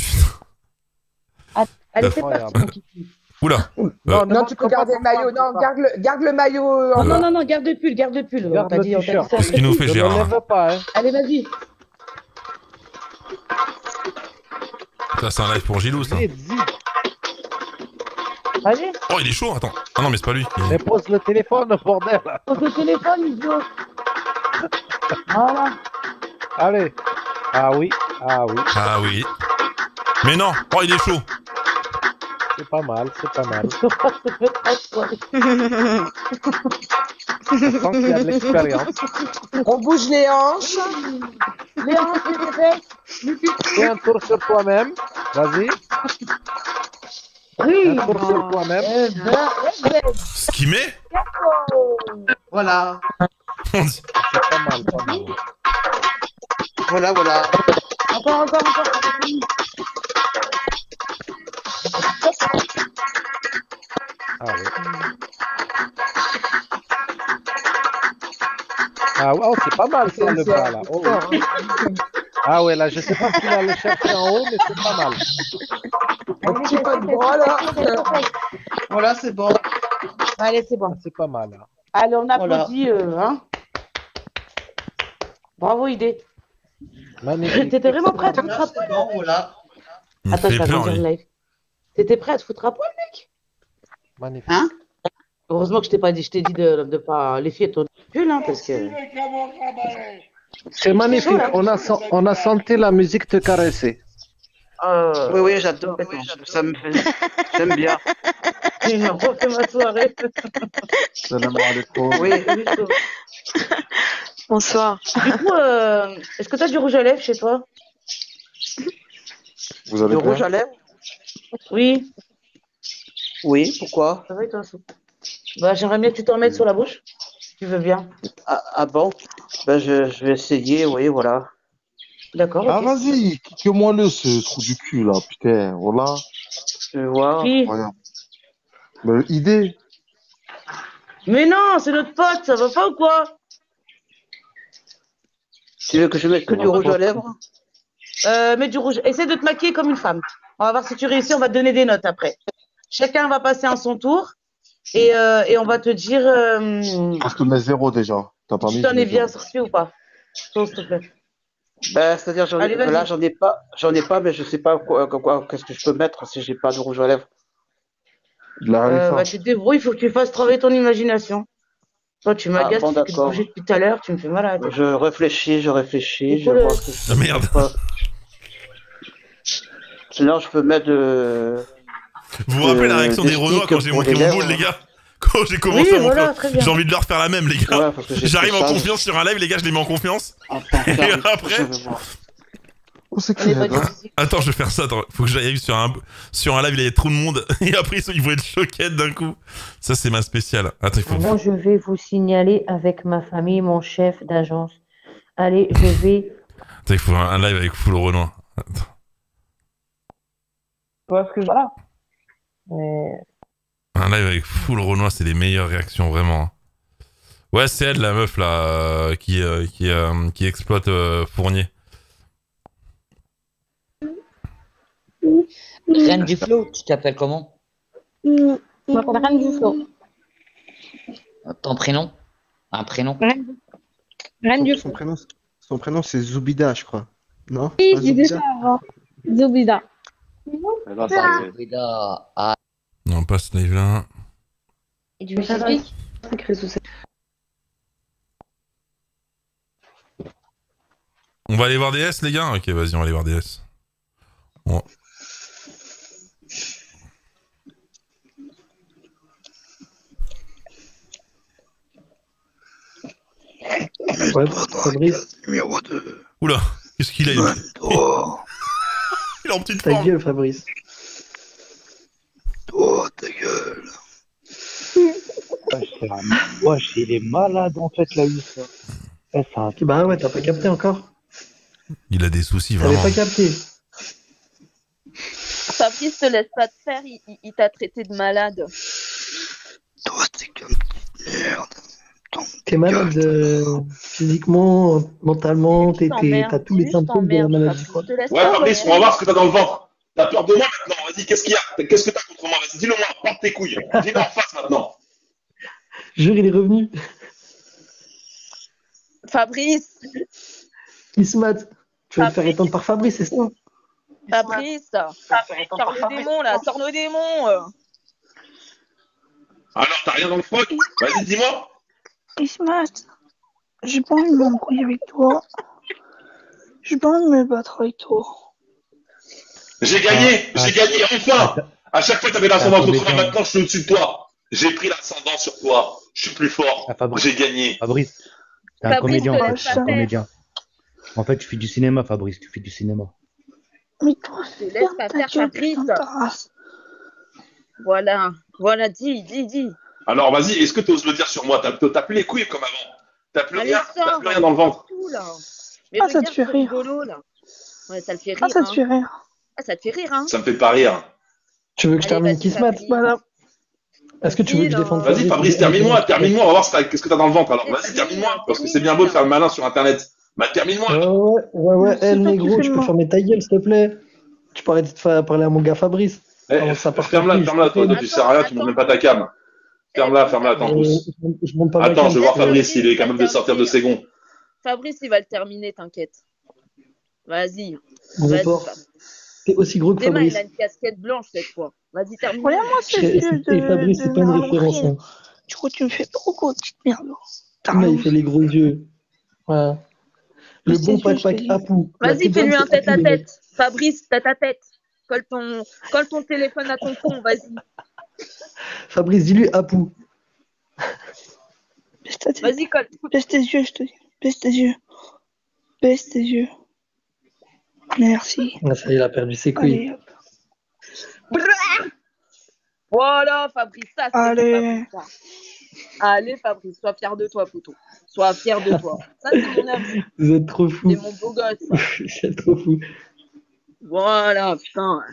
Ah, allez, c'est parti, mon kiki. Oula. Non, Euh, non, tu peux garder le maillot. Non, garde le, garde le maillot. euh, Non, en non, bas. non, non, garde le pull, garde le pull. Garde On t'a le dit, on t'a dit t-shirt. ça. Qu'est-ce qu'il nous fait, Je Gérard ne là lève pas, hein. Allez, vas-y. Ça, c'est un live pour Gilou, ça. Allez, Oh, il est chaud, attends. Ah non, mais c'est pas lui. Il- Mais pose le téléphone, bordel. pose le téléphone, idiot. Voilà. Allez. Ah oui, ah oui. Ah oui. Mais non. Oh, il est chaud. C'est pas mal, c'est pas mal. On Je sens qu'il y a de l'expérience. On bouge les hanches. Les hanches, les fesses. Fais un tour sur toi-même. Vas-y. Oui. Un tour sur toi-même. Eh ben, eh ben. Ce qu'il met. Voilà. On dit. C'est pas mal, pas mal. Voilà, voilà. Encore, encore, encore. Ah oui. Ah ouais, oh, c'est pas mal ça le bas là. Oh, oui. Ah ouais, là je sais pas s'il va le chercher en haut, mais c'est pas mal. Un petit peu de bras là. Voilà, c'est bon. Allez, c'est bon. C'est pas mal. Hein. Allez, on Voilà. applaudit, euh, hein. Bravo, idée. Magnifique. T'étais vraiment prêt à te foutre à C'est poil? bon, voilà. Il me Attends, je fait vais peur, agrandir le lui. live. T'étais prêt à te foutre à poil, mec? Magnifique. Hein? Heureusement que je t'ai pas dit, je t'ai dit de, de pas les filles ton pull, hein, parce que. C'est magnifique. On a, sen- on a senti la musique te caresser. Euh... Oui, oui, j'adore. Ça me fait. J'aime bien. J'ai refait ma soirée. Salam alaikum. Oui. Salut, chaud. Bonsoir. Du coup, euh, est-ce que t'as du rouge à lèvres chez toi? Vous allez Du rouge bien? à lèvres? Oui. Oui, pourquoi? Ça va et toi, Sou? Bah, j'aimerais bien que tu t'en mettes sur la bouche. Si tu veux bien. Ah, ah bon? Ben, je, je vais essayer, oui, voilà. D'accord. Ah, Ok. vas-y, kick-moi le ce trou du cul là, putain, voilà. Je vais voir. Qui? Incroyable. Mais idée. Mais non, c'est notre pote, ça va pas ou quoi? Tu veux que je mette que du rouge à lèvres? Euh, mets du rouge. Essaie de te maquiller comme une femme. On va voir si tu réussis, on va te donner des notes après. Chacun va passer à son tour et, euh, et on va te dire euh, Parce que mets zéro déjà. T'as pas si mis. t'en je mets es bien zéro. sorti ou pas. Chose, s'il te plaît. Ben, c'est-à-dire, j'en ai- Allez, vas-y. là, j'en ai pas, j'en ai pas, mais je sais pas quoi, quoi- quoi- qu'est-ce que je peux mettre si j'ai pas de rouge à lèvres. De la Euh, Halifa. bah, tu te débrouilles, il faut que tu fasses travailler ton imagination. Toi, tu m'agaces, Ah, bon, tu fais que de d'accord. bouger depuis tout à l'heure, tu me fais malade. Je réfléchis, je réfléchis, je Écoute, vois euh, ce que je Ah, merde. peux pas. Sinon, je peux mettre de. Vous vous rappelez la Euh, réaction des des Renois sticks quand j'ai pour montré les mon lèvres, boule, les hein. gars? Quand j'ai commencé Oui, à montrer. voilà, très bien. J'ai envie de leur faire la même, les gars. Ouais, parce que j'ai J'arrive fait en ça. confiance sur un live, les gars, je les mets en confiance. Attends, Et ferme, après. je vais voir. Oh, c'est qui Allez, là vas-y, vas-y. Attends, je vais faire ça. Attends, faut que j'arrive sur un, sur un live, il y a trop de monde. Et après, ils sont- ils vont être choquettes d'un coup. Ça, c'est ma spéciale. Attends, il faut. Bon, je vais vous signaler avec ma famille, mon chef d'agence. Allez, je vais. Attends, il faut un, un live avec full Renoir. Attends. Tu vois ce que je. Voilà. Mais. Un live avec full Renoir, c'est les meilleures réactions, vraiment. Ouais, c'est elle, la meuf, là, euh, qui, euh, qui, euh, qui exploite euh, Fournier. Reine du Flow, tu t'appelles comment? Je m'appelle Reine du Flow. Ton prénom? Un prénom? Reine, Reine du Son Flow. prénom, son prénom c'est Zoubida, je crois. Non? Oui, Pas j'ai dit Zoubida ça avant. Zoubida. Zoubida. Ah. Non, pas ce live-là. Et tu veux que j'explique? On va aller voir des S, les gars? Ok, vas-y, on va aller voir des S. On- Ouais, Fabrice. Numéro deux. Oula, qu'est-ce qu'il a? Il Toi, il est en petite Ta forme. gueule, Fabrice. toi, ta gueule. Wesh, il est malade en fait, là, Youssa. Eh, c'est un... Bah ouais, t'as pas capté encore? Il a des soucis, T'avais vraiment. pas capté. Fabrice te laisse pas te faire, il, il- il t'a traité de malade. T'es malade euh, physiquement, mentalement, t'es- t'es- t'emmerde, t'as tous les juste symptômes de la t'emmerde, maladie, quoi. Je te laisse Ouais, pas Fabrice, on va voir ce que t'as dans le ventre. T'as peur de moi maintenant, vas-y, qu'est-ce qu'il y a? Qu'est-ce que t'as contre moi? Vas-y, dis-le moi, porte tes couilles. Dis-le en face maintenant. Jure, il est revenu. Fabrice, Ismat, tu vas te faire étendre par Fabrice, c'est ça? Fabrice, sors le démon là, sors le démon. euh. Alors, t'as rien dans le froc? Vas-y, dis-moi. Ismat, j'ai pas envie de m'embrouiller avec toi. J'ai pas envie de me battre avec toi. J'ai gagné, Ah, j'ai gagné, enfin. À chaque fois, t'avais l'ascendant Attends, contre moi, mais- maintenant je suis au-dessus de toi. J'ai pris l'ascendant sur toi. Je suis plus fort. Ah, Fabrice. J'ai gagné. Fabrice, t'es un Fabrice, comédien, te en fait, laisse t'es un pas faire. comédien. En fait, tu fais du cinéma, Fabrice, tu fais du cinéma. Mais toi, Je te laisse pas ta faire, gueule, Fabrice. putain de ta race. Voilà, voilà, dis, dis, dis. Alors, vas-y, est-ce que tu oses le dire sur moi? T'as t'as plus les couilles comme avant. T'as plus Allez, rien, t'as sors, plus rien dans le ventre. tout là. Mais Ah, ça te regarde, fait c'est rire. rigolo là. Ouais, ça te fait rire. Ah, ça te hein. fait rire. Ah, ça te fait rire, hein. Ça me fait pas rire. Tu veux que je Allez, termine vas-y, Kismat? Fabrice. Voilà. Est-ce que tu veux que je Dis, défende Vas-y, Fabrice, termine-moi, termine-moi, on va voir si t'as- qu'est-ce que t'as dans le ventre. Alors, vas-y, termine-moi, parce que c'est bien beau de faire le malin sur Internet. Bah, termine-moi. Ouais, ouais, ouais, ouais, C'est elle, toi qui négro, fais tu le peux mal. fermer ta gueule, s'il te plaît. Tu peux arrêter de fa- parler à mon gars Fabrice. Eh, Avant que ça parte en ferme-la, couille, ferme-la, je toi, te toi, tu sers à rien, tu montes même pas ta cam. Ferme-la, ferme-la, attends, prie. pousse. Je, je, je monte pas ma Attends, cam. je vais voir Laisse-le Fabrice dire, s'il est il va capable de sortir de terminer. ses gonds. Fabrice, il va le terminer, t'inquiète. Vas-y. Gros Vas-y, porc. Fabrice. T'es aussi gros que Demain, Fabrice. il a une casquette blanche cette fois. Vas-y, termine. Regarde-moi Je ces serais- yeux de, Et Fabrice, de c'est pas une Marlon référence. Frère. Hein. Du coup, tu me fais trop, petite merde. T'as Là, rien. il fait les gros yeux. Voilà. Le C'est bon sûr, pack je te pack dis. Apou. La Vas-y, plus fais-lui bonne, un c'est tête à Apou, les mecs. tête. Fabrice, tête à tête. Colle ton, colle ton téléphone à ton front, vas-y. Fabrice, dis-lui Apou. Baisse ta tête. Vas-y, colle. Baisse tes yeux, je te dis. Baisse tes yeux. Baisse tes yeux. Merci. Ah, ça y est, il a perdu ses couilles. Allez, hop. Voilà, Fabrice, ça c'est Allez. Fabrice, ça. Allez, Fabrice, sois fier de toi, poteau. Sois fier de toi. Ça, c'est mon ami. Vous êtes trop fous. C'est mon beau gosse. ça. Vous êtes trop fous. Voilà, putain.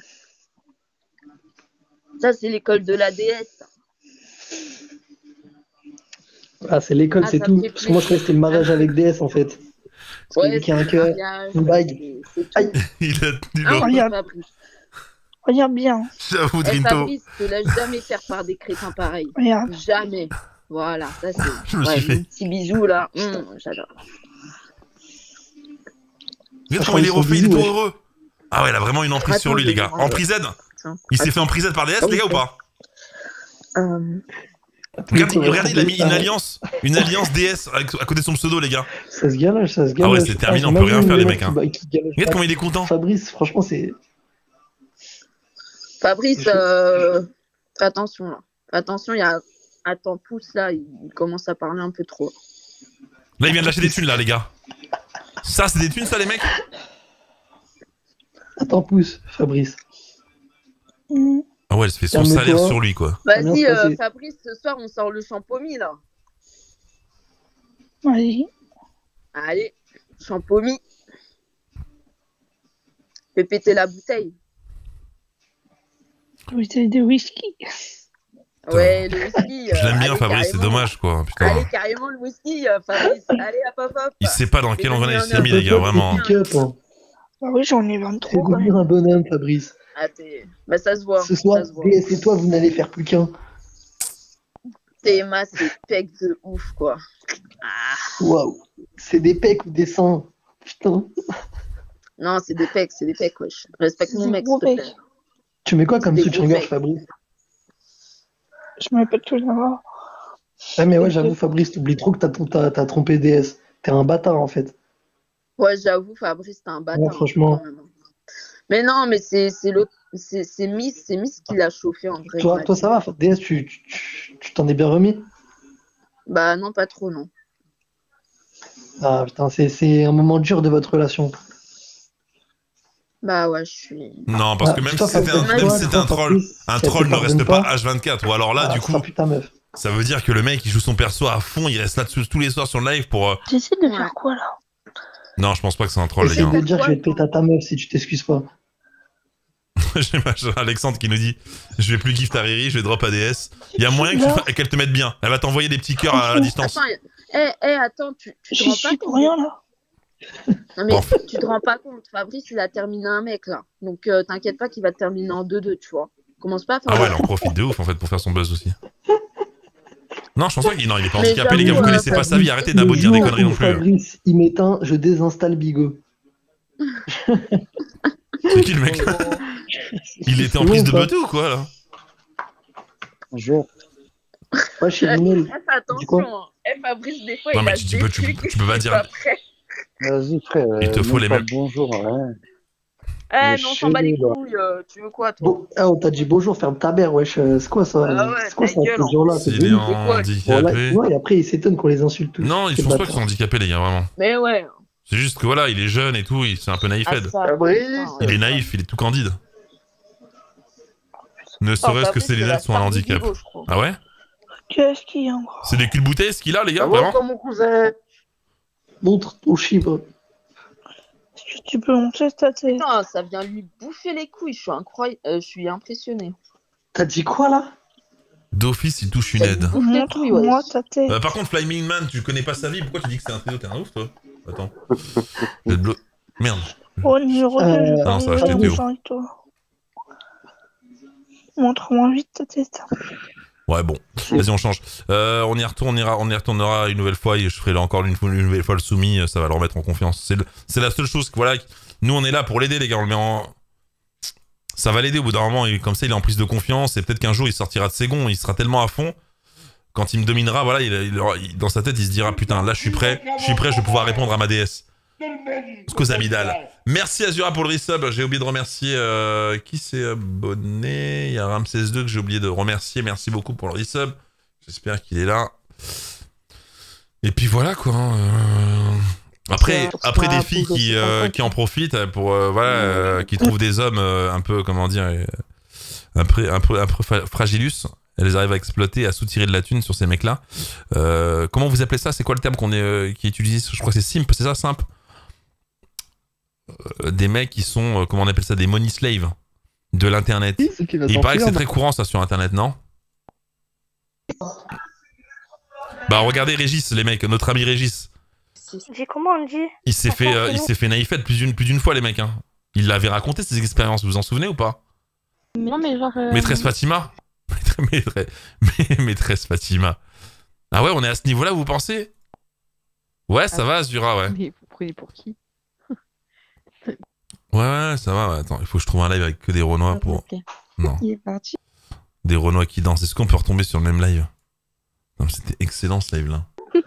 Ça, c'est l'école de la déesse. Ah, c'est l'école, Ah, c'est ça tout. me fait Parce que moi, je croyais que c'était le mariage avec D S en fait. Parce Ouais, qu'il y a un c'est cœur, le mariage, une bague. c'est- c'est tout. Aïe. Il a tenu Hein, l'eau. Regarde. Fabrice. Regarde bien. J'avoue, Eh, Drinto. Fabrice, te laisse jamais faire par des crétins pareils. Regarde. Jamais. Voilà, ça c'est. Je me Ouais, suis fait. mon petit bisou là. Hum, j'adore. Regarde Ah, comment il est ils sont refait, il est bisous, tout ouais. heureux. Ah ouais, il a vraiment une emprise Attends, sur lui, je les vais gars. voir. Emprise Z. Attends. Il s'est fait emprise Z par D S, Ah, les gars, oui, ou pas? Euh, Regardez, Nico, regardez, il a mis une ah, alliance. Une alliance D S avec- à côté de son pseudo, les gars. Ça se galoche, ça se Ah galoche. ouais, c'est terminé, Ah, on peut rien j'imagine faire, les le mecs, mec hein. qui- qui galoche Regarde pas. comment il est content. Fabrice, franchement, c'est. Fabrice, euh, fais attention là. Fais attention, il y a. Attends, pousse là, il il commence à parler un peu trop. Là, il vient de lâcher des thunes, là, les gars. Ça, c'est des thunes, ça, les mecs? Attends, pousse, Fabrice. Mmh. Ah ouais, elle se fait son Calme-toi. salaire sur lui, quoi. Ça va Vas-y, bien se euh, passer. Fabrice, ce soir on sort le champomis là. Vas-y. Allez, champomis. Fais péter la bouteille. Bouteille de whisky. Ouais, le whisky. Je l'aime euh, bien, allez, Fabrice, c'est carrément. dommage, quoi. Putain. Allez, carrément le whisky, euh, Fabrice. Allez, hop, hop, hop. Il sait pas dans quel Fais engrenage il devenir s'est un mis, les gars, vraiment. Pick up, hein. Ah oui, j'en ai C'est vingt-trois quand devenir même. un bonhomme, Fabrice. Ah, t'es- bah, ça se voit. Ce soir, Ça se voit. D S et toi, vous n'allez faire plus qu'un. Tes masses, c'est pec de ouf, quoi. Waouh. C'est des pecs ou des seins. Putain. Non, c'est des pecs, c'est des pecs, wesh. Respecte C'est mon des mec, gros s'il te plaît. pecs. Tu mets quoi comme Des soutien-gorge, gros Fabrice? Je me répète tout là. Ah, mais ouais, j'avoue, Fabrice, t'oublies trop que t'as t'as- t'as trompé D S. T'es un bâtard, en fait. Ouais, j'avoue, Fabrice, t'es un bâtard. Ouais, franchement. quand même. Mais non, mais c'est c'est l'autre. C'est c'est Miss, c'est Miss qui l'a chauffé en vrai. Toi, il toi, m'a ça va, D S, tu tu- tu- tu t'en es bien remis? Bah non, pas trop, non. Ah, putain, c'est c'est un moment dur de votre relation. Bah ouais, je suis. Non, parce Ah, que même putain, si c'était un, Fabrice, même toi, si c'était un toi, troll, Fabrice, un si elle te troll ne reste pardonne pas pas, H vingt-quatre. Ou alors là, Ah, du ce coup, sera plus ta meuf. ça veut dire que le mec, il joue son perso à fond, il reste là dessus tous les soirs sur le live pour. euh, J'essaie de faire quoi là? Non, je pense pas que c'est un troll, les Essaye gars. de dire que je vais te péter à ta meuf si tu t'excuses pas. J'ai Alexandre qui nous dit je vais plus gift à Riri, je vais drop A D S. Il y a moyen que tu fa- qu'elle te mette bien. Elle va t'envoyer des petits cœurs à la distance. Attends, eh, eh, attends, tu, tu te J'y rends suis pas pour compte rien là. Non mais tu te rends pas compte, Fabrice il a terminé un mec là. Donc euh, t'inquiète pas qu'il va te terminer en deux deux, tu vois. Commence pas à faire Ah ouais, ça. elle en profite de ouf en fait pour faire son buzz aussi. Non, je pense pas qu'il non, il est pas Mais handicapé, les gars. Vous j'avoue, connaissez euh, pas sa vie. Arrêtez d'abo Le dire des jour conneries où non plus. Fabrice, il m'éteint, je désinstalle Bigo. C'est qui le mec là? Il était en prise de bateau ou quoi là? Bonjour. Ouais, chez Eh, Lionel. fais attention, hein. Eh, Fabrice des fois Non, il mais a tu- tu des peux- tu- trucs, tu peux pas il dire- est prêt. Vas-y, frère. Il te euh, faut même les pas mêmes. Bonjour, hein. Eh Mais non, on s'en bat les chelou, là. couilles, euh, tu veux quoi toi? Bon, ah, on t'a dit bonjour, ferme ta mère, wesh. euh, C'est quoi ça Ah ouais, C'est quoi ta ça, gueule, ces gens-là? C'est S'il est des- handicapé. Voilà, ouais, et après, ils s'étonnent qu'on les insulte tous. Non, je Quel pense pas bâtard. qu'ils sont handicapés, les gars, vraiment. Mais ouais. C'est juste que voilà, il est jeune et tout, il- c'est un peu naïf Ah, Ed. ça, Fabrice. Il est naïf, il est tout candide. Ne serait-ce que Fabrice, ses c'est la lunettes sont un star du handicap. Bigo, je crois. Ah ouais? Qu'est-ce qu'il y a gros? C'est des culboutés ce qu'il a, les gars, Ah bon, vraiment? toi, mon cousin. Montre ton chiffre. Est-ce que tu peux montrer ta tête? Putain, ça vient lui bouffer les couilles, je suis incroyable, euh, je suis impressionné. T'as dit quoi là? D'office, il touche une aide. Montre-moi ta tête. Euh, par contre, Flaming Man, tu connais pas sa vie, pourquoi tu dis que c'est un trio? T'es un ouf, toi? Attends. Je vais te blo- Merde. Oh, numéro deux, Euh, je vais non, ça va, parler je t'ai Théo. avec toi. Montre-moi vite ta tête. Ouais, bon. Vas-y, on change. Euh, on y retourne, on, ira, on y retournera une nouvelle fois et je ferai là encore une, fois- une nouvelle fois le soumis, ça va le remettre en confiance. C'est le- c'est la seule chose que, voilà, nous on est là pour l'aider, les gars, on le met en... Ça va l'aider au bout d'un moment, et comme ça il est en prise de confiance et peut-être qu'un jour il sortira de ses gonds, il sera tellement à fond, quand il me dominera, voilà, il, il aura- il- dans sa tête il se dira putain, là je suis prêt, je suis prêt, je vais pouvoir répondre à ma déesse. Cause Amidal. Merci Azura pour le resub. J'ai oublié de remercier euh, qui s'est abonné. Il y a Ramsès deux que j'ai oublié de remercier. Merci beaucoup pour le resub. J'espère qu'il est là. Et puis voilà quoi. euh, Après, après des filles qui, euh, qui en profitent pour euh, voilà, euh, qui trouvent des hommes euh, un peu comment dire euh, un peu un peu un peu fra- fragilus. Elles arrivent à exploiter, à soutirer de la thune sur ces mecs-là. Euh, comment vous appelez ça? C'est quoi le terme qu'on est euh, qui est utilisé? Je crois que c'est simp, c'est ça, simp. Euh, des mecs qui sont, euh, comment on appelle ça, des money slaves de l'internet. Il paraît que c'est très courant ça sur internet, non? Bah regardez Régis, les mecs, notre ami Régis. Dis comment on dit? Il s'est fait, euh, il s'est fait naïfette plus d'une plus d'une fois les mecs. Hein. Il l'avait raconté ces expériences, vous vous en souvenez ou pas? Non, mais genre. euh, Maîtresse Fatima. Maîtresse, Maîtresse Fatima. Ah ouais, on est à ce niveau-là, vous pensez? Ouais, ça va, Azura, ouais. Mais vous prenez pour qui? Ouais, ouais, ça va. Ouais. Attends, il faut que je trouve un live avec que des Renois pour. Ok. Non. Il est parti. Des Renois qui dansent. Est-ce qu'on peut retomber sur le même live? Non, mais c'était excellent ce live-là.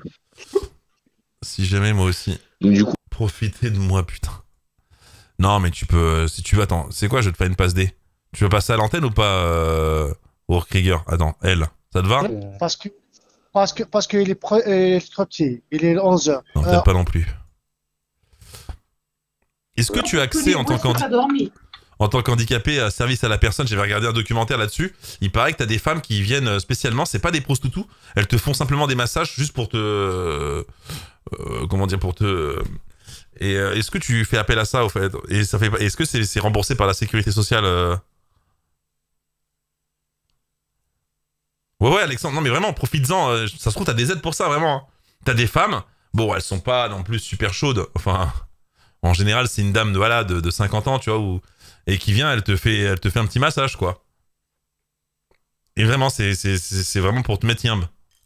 Si jamais moi aussi. Du coup. Profitez de moi, putain. Non, mais tu peux. Si tu veux, attends, c'est quoi? Je vais te faire une passe D. Tu veux passer à l'antenne ou pas, euh... Krieger? Attends, elle. Ça te va? Parce que, parce que, parce qu'il est, pre- il est trop petit. Il est onze heures. Non, peut-être pas non plus. Est-ce que tu as accès en tant qu'handicapé en tant qu'handicapé à service à la personne? J'avais regardé un documentaire là-dessus. Il paraît que t'as des femmes qui viennent spécialement, c'est pas des prostituées, elles te font simplement des massages juste pour te... Euh, comment dire, pour te... Et euh, est-ce que tu fais appel à ça au fait? Et ça fait, est-ce que c'est c'est remboursé par la sécurité sociale euh... Ouais, ouais, Alexandre, non mais vraiment, profites-en. euh, ça se trouve, t'as des aides pour ça, vraiment. Hein. T'as des femmes, bon, elles sont pas non plus super chaudes. Enfin, en général, c'est une dame de, voilà, de, de cinquante ans, tu vois, où, et qui vient, elle te fait, elle te fait un petit massage, quoi. Et vraiment, c'est c'est- c'est- c'est vraiment pour te mettre yimbe.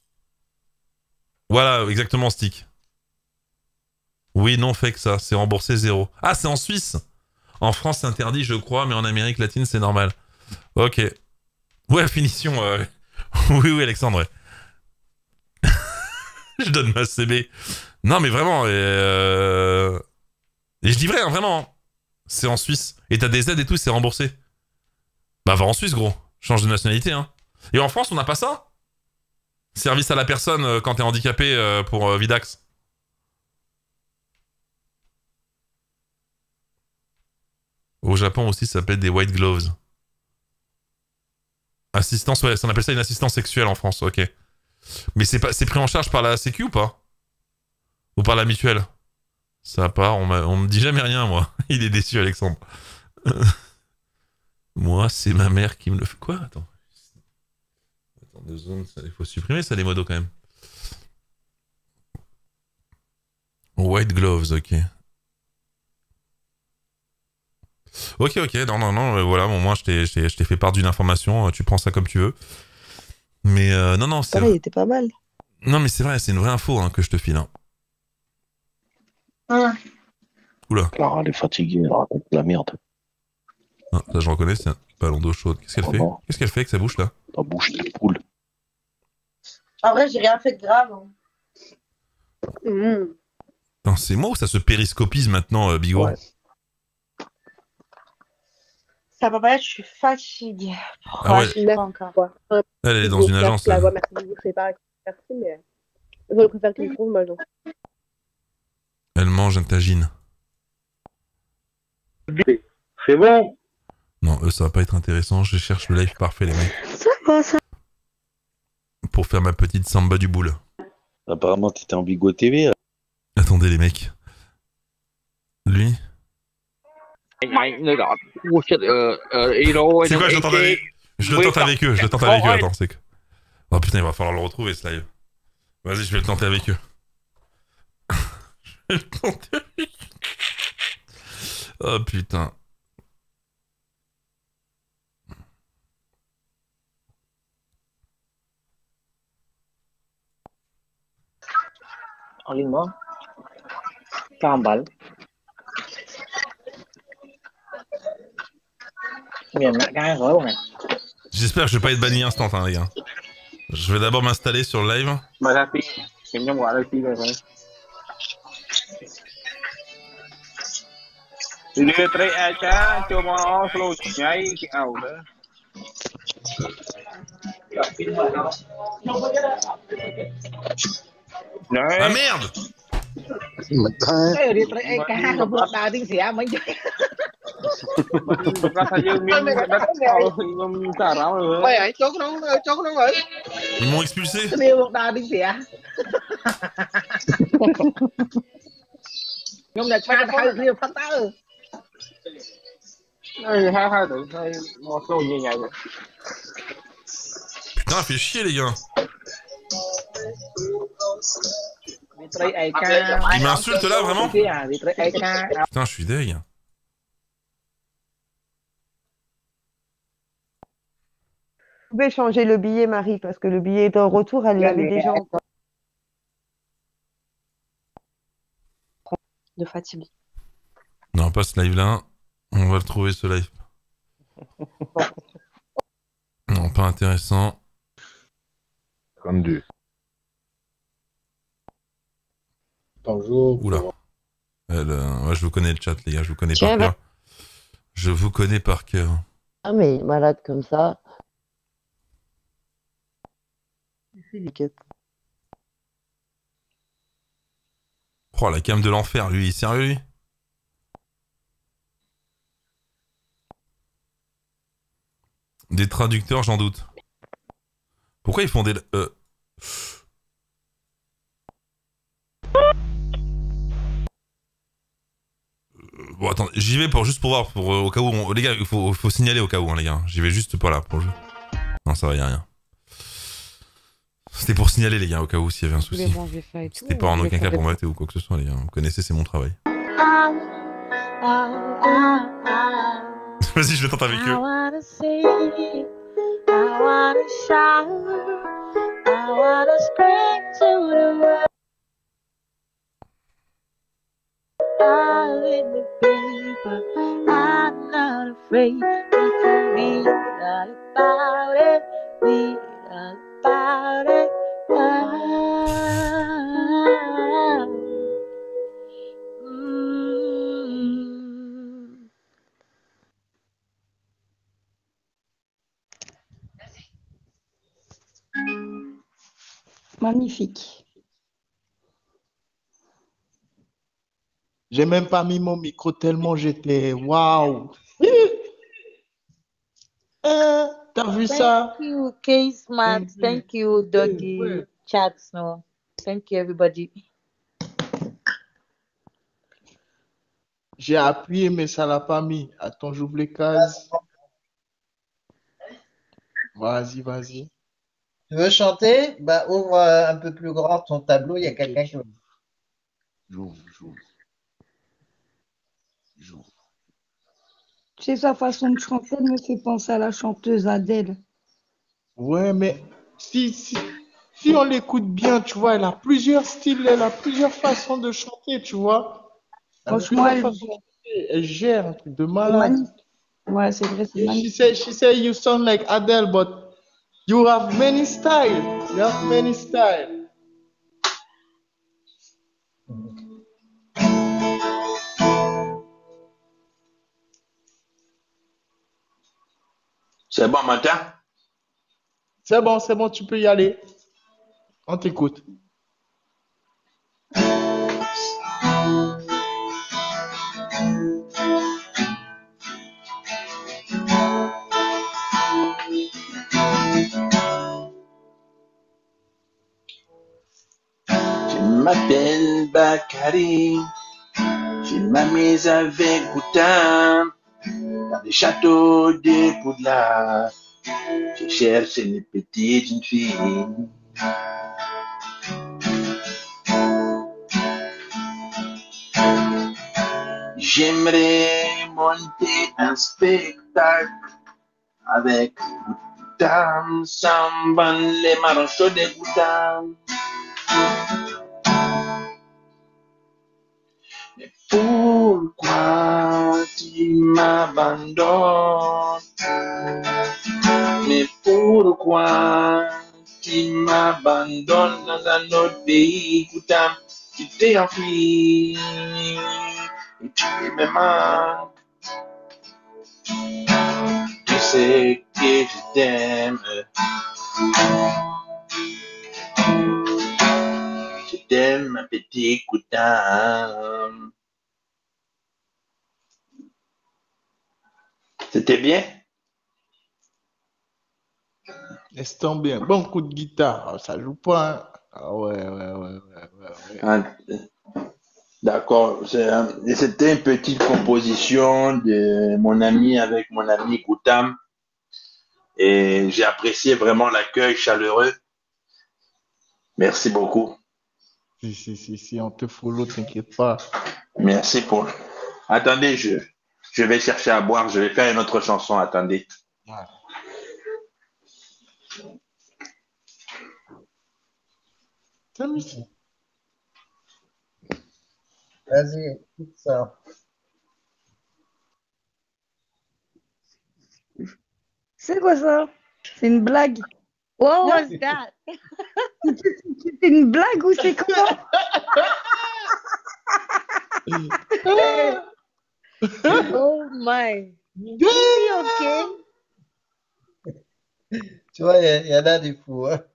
Voilà, exactement, Stick. Oui, non, fait que ça, c'est remboursé zéro. Ah, c'est en Suisse. En France, c'est interdit, je crois, mais en Amérique latine, c'est normal. Ok. Ouais, finition. euh, oui, oui, Alexandre, ouais. Je donne ma C B. Non, mais vraiment, et, euh... et je dis vrai, hein, vraiment. hein. C'est en Suisse. Et t'as des aides et tout, c'est remboursé. Bah, va en Suisse, gros. Change de nationalité, hein. Et en France, on n'a pas ça? Service à la personne euh, quand t'es handicapé euh, pour euh, Vidax. Au Japon aussi, ça s'appelle des white gloves. Assistance, ouais, on appelle ça une assistance sexuelle en France, ok. Mais c'est pas, c'est pris en charge par la Sécu ou pas? Ou par la mutuelle? Ça part, on, on me dit jamais rien, moi. Il est déçu, Alexandre. Moi, c'est ma mère qui me le fait. Quoi? Attends. Attends deux secondes, il faut supprimer ça, les modos, quand même. White gloves, ok. Ok, ok, non, non, non, euh, voilà, bon, moi, je t'ai, je t'ai, je t'ai fait part d'une information, euh, tu prends ça comme tu veux. Mais euh, non, non, c'est... Pareil, il était pas mal. Non, mais c'est vrai, c'est une vraie info hein, que je te file. Hein. Ah. Oula. Clara, elle est fatiguée, elle raconte de la merde. Ah, ça, je reconnais, c'est un ballon d'eau chaude. Qu'est-ce qu'elle Oh fait non. Qu'est-ce qu'elle fait avec sa bouche, là? Ta bouche, t'es poule. En vrai, j'ai rien fait de grave. Hein. Mmh. Non, c'est moi ou ça se périscopise maintenant, euh, Bigot? Ouais. Ça va pas être, je suis fatiguée. Ah ouais. Je sais pas encore. Elle, elle est dans une agence, La là. voix, merci beaucoup, je sais pas, merci, mais je préfère qu'il me trouve, moi, non. Elle mange un tagine. C'est bon. Non, eux, ça va pas être intéressant. Je cherche le live parfait, les mecs. Ça va, ça. Pour faire ma petite samba du boule. Apparemment, t'étais en Bigot T V. Attendez, les mecs. Lui? Anh anh nơi đó mua shit ở ở Hero C'est quoi, je le tente avec, je le tente avec eux, je le tente avec eux, attends, c'est que... Oh putain, il va falloir le retrouver, ce live. Vas-y, je vais le tenter avec eux. Je vais le tenter avec eux. Oh putain. En ligne, moi. quarante balles. J'espère que je vais pas être banni instant, hein, les gars. Je vais d'abord m'installer sur le live. mà ra phi kiếm trong gọi là phi rồi phải đưa tre ai cha cho mà nó flow nhảy cái ảo đó Ah merde! Cái đi tới e ca không lọt đà tiếng xẻ mấy chứ. rasa dương miếng đất không xả ráo rồi Mày ấy chốt nó chốt nó rồi. Ils m'ont expulsé. Cái điều lọt đà tiếng xẻ. Nhưng mà cha hai điều phát tao. hai hai tự hai một số như vậy rồi. Putain, fait chier, les gars. Il m'insulte là, vraiment? Putain, je suis deg. Vous pouvez changer le billet, Marie, parce que le billet de retour, elle l'avait déjà encore. De fatigue. Non, pas ce live-là. On va le trouver, ce live. Non, pas intéressant. trente-deux. Bonjour. Oula. Elle, euh, ouais, je vous connais le chat, les gars. Je vous connais Tiens, par bah. cœur. Je vous connais par cœur. Ah, mais malade comme ça. Oh, la cam de l'enfer, lui. Sérieux, lui? Des traducteurs, j'en doute. Pourquoi ils font des... Euh... Bon, attends, j'y vais pour, juste pour voir, pour, euh, au cas où... On... Les gars, il faut, faut signaler au cas où, hein, les gars. J'y vais juste pas là, pour le jeu. Non, ça va, y'a rien. C'était pour signaler, les gars, au cas où s'il y avait un souci. C'était pas en aucun cas pour m'arrêter ou quoi que ce soit, les gars. Vous connaissez, c'est mon travail. Vas-y, je le tente avec eux. I wanna sing, I wanna shout, I wanna spring to the world. I live the paper, I'm not afraid. We can read all about it, read all about it. Ah, mm. Magnifique. J'ai même pas mis mon micro tellement j'étais waouh. Euh, T'as vu ça? Thank you, K-Smart. Thank you, Doggy. Chats, no. Thank you, everybody. J'ai appuyé, mais ça l'a pas mis. Attends, j'ouvre les cases. Vas-y, vas-y. Tu veux chanter? Bah, ouvre euh, un peu plus grand ton tableau, il y a quelqu'un qui... J'ouvre, j'ouvre. Tu sais, sa façon de chanter me fait penser à la chanteuse Adèle. Ouais, mais si, si, si on l'écoute bien, tu vois, elle a plusieurs styles, elle a plusieurs façons de chanter, tu vois. Elle a Franchement, plusieurs elle, façons de chanter. Elle gère un truc de c'est malade. magnifique. Ouais, c'est vrai, c'est She magnifique. said, she said you sound like Adele, but you have many styles. You have many styles. C'est bon, matin? C'est bon, c'est bon, tu peux y aller. On t'écoute. Je m'appelle Bakary. Je m'amuse avec Goutin dans les châteaux de Poudlard. Je cherche une petite jeune fille. J'aimerais monter un spectacle avec Goutin, Samban, les marins chauds de Goutin. Mais pourquoi tu m'abandonnes? Mais pourquoi tu m'abandonnes dans un autre pays? Goutin, tu t'es enfui et tu me manques. Tu sais que je t'aime. Je t'aime, ma petite Goutin. C'était bien? Laisse tomber. Un bon coup de guitare. Ça joue pas, hein? Ah ouais, ouais, ouais, ouais, ouais, ouais. Ah, d'accord. C'est un- et C'était une petite composition de mon ami avec mon ami Goutam. Et j'ai apprécié vraiment l'accueil chaleureux. Merci beaucoup. Si, si, si, si, on te follow, t'inquiète pas. Merci pour. Attendez, je, je vais chercher à boire. Je vais faire une autre chanson. Attendez. Tiens, Missy. Vas-y, écoute ça. C'est quoi ça? C'est une blague. What was that? C'est une blague ou c'est comment? Oh my. Is he okay? Tu vois, il y, a- il y en a des fous. Hein.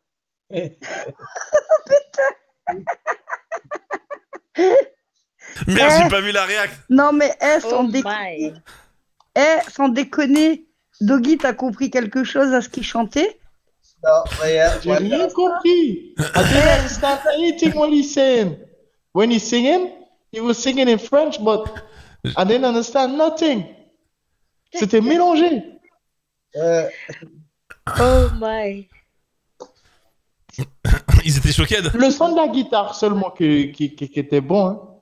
Merde, Eh, j'ai pas vu la réac. Non mais eh, sans Oh déconner, my. eh, sans déconner, Doggy, t'as compris quelque chose à ce qu'il chantait? Non, regarde, J'ai moi, rien compris. I didn't understand anything what he's saying. When he's singing, he was singing in French, but I didn't understand nothing. C'était mélangé. euh, Oh my. Ils étaient choqués. de- Le son de la guitare seulement qui, qui, qui, qui était bon. Hein.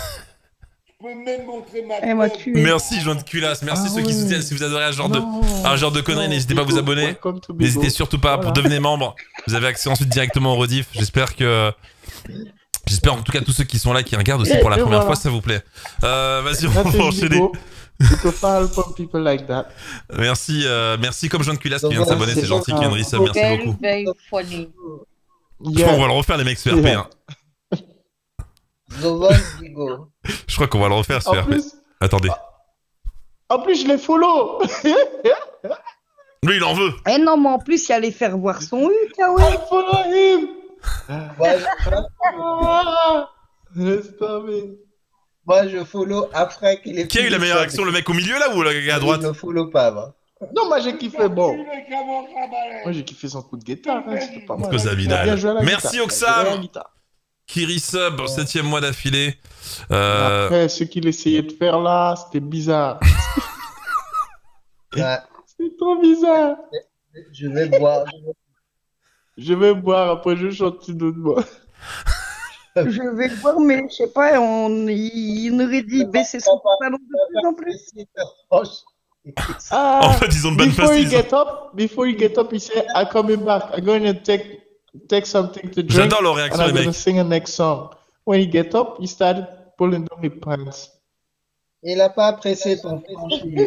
Eh, moi, tu... Merci, joint de culasse. Merci Ah ceux qui ouais. soutiennent. Si vous adorez un genre de, Non, un genre de conneries, non, n'hésitez pas à vous Bigo, abonner. welcome to Bigo. N'hésitez surtout pas pour Voilà. devenir membre. Vous avez accès ensuite directement au rediff. J'espère que. J'espère en tout cas tous ceux qui sont là, qui regardent aussi pour la Et première voilà. fois, ça vous plaît. Euh, Vas-y, on That va is enchaîner. Bigo. You can follow some people like that. Merci, euh, merci comme joint de culasse qui vient de Donc, s'abonner, c'est c'est gentil. bon. Kenry, ça, merci Very, beaucoup. very funny. Je crois qu'on va le refaire, les mecs, ce R P. Hein. Zovan Bigo. Je crois qu'on va le refaire, ce En R P. plus, Attendez. en plus, je les follow. Lui, il en veut. Eh non, mais en plus, il allait faire voir son U, I Kawaii. follow him. Moi, je, Ah, laisse tomber. moi, je follow après qu'il ait Qui a eu la fini meilleure de action, le mec au milieu là ou le gars à droite? Je le follow pas, moi. Non, moi j'ai kiffé, bon. Moi j'ai kiffé son coup de guitare, hein, c'était pas mal. Cause hein. à Il a bien Vidal. joué à la Merci, guitare. Il a Oxam. joué à la guitare. Kirisub, septième mois d'affilée. Euh... Après, ce qu'il essayait de faire là, c'était bizarre. Ouais. C'est trop bizarre. Je vais boire. je vais- Je vais boire, après je chante tout doucement. Je vais voir, mais je sais pas, on... il aurait dit baisser son pantalon de plus en plus. Ah, En fait, ils ont de bonnes before he pastilles. get up, before he get up, he said, "I'm coming back. I'm going to take take something to drink. J'adore leur réaction, and I'm les gonna mecs. sing a next song." When he get up, he started pulling down his pants. Il a pas apprécié ton franchi.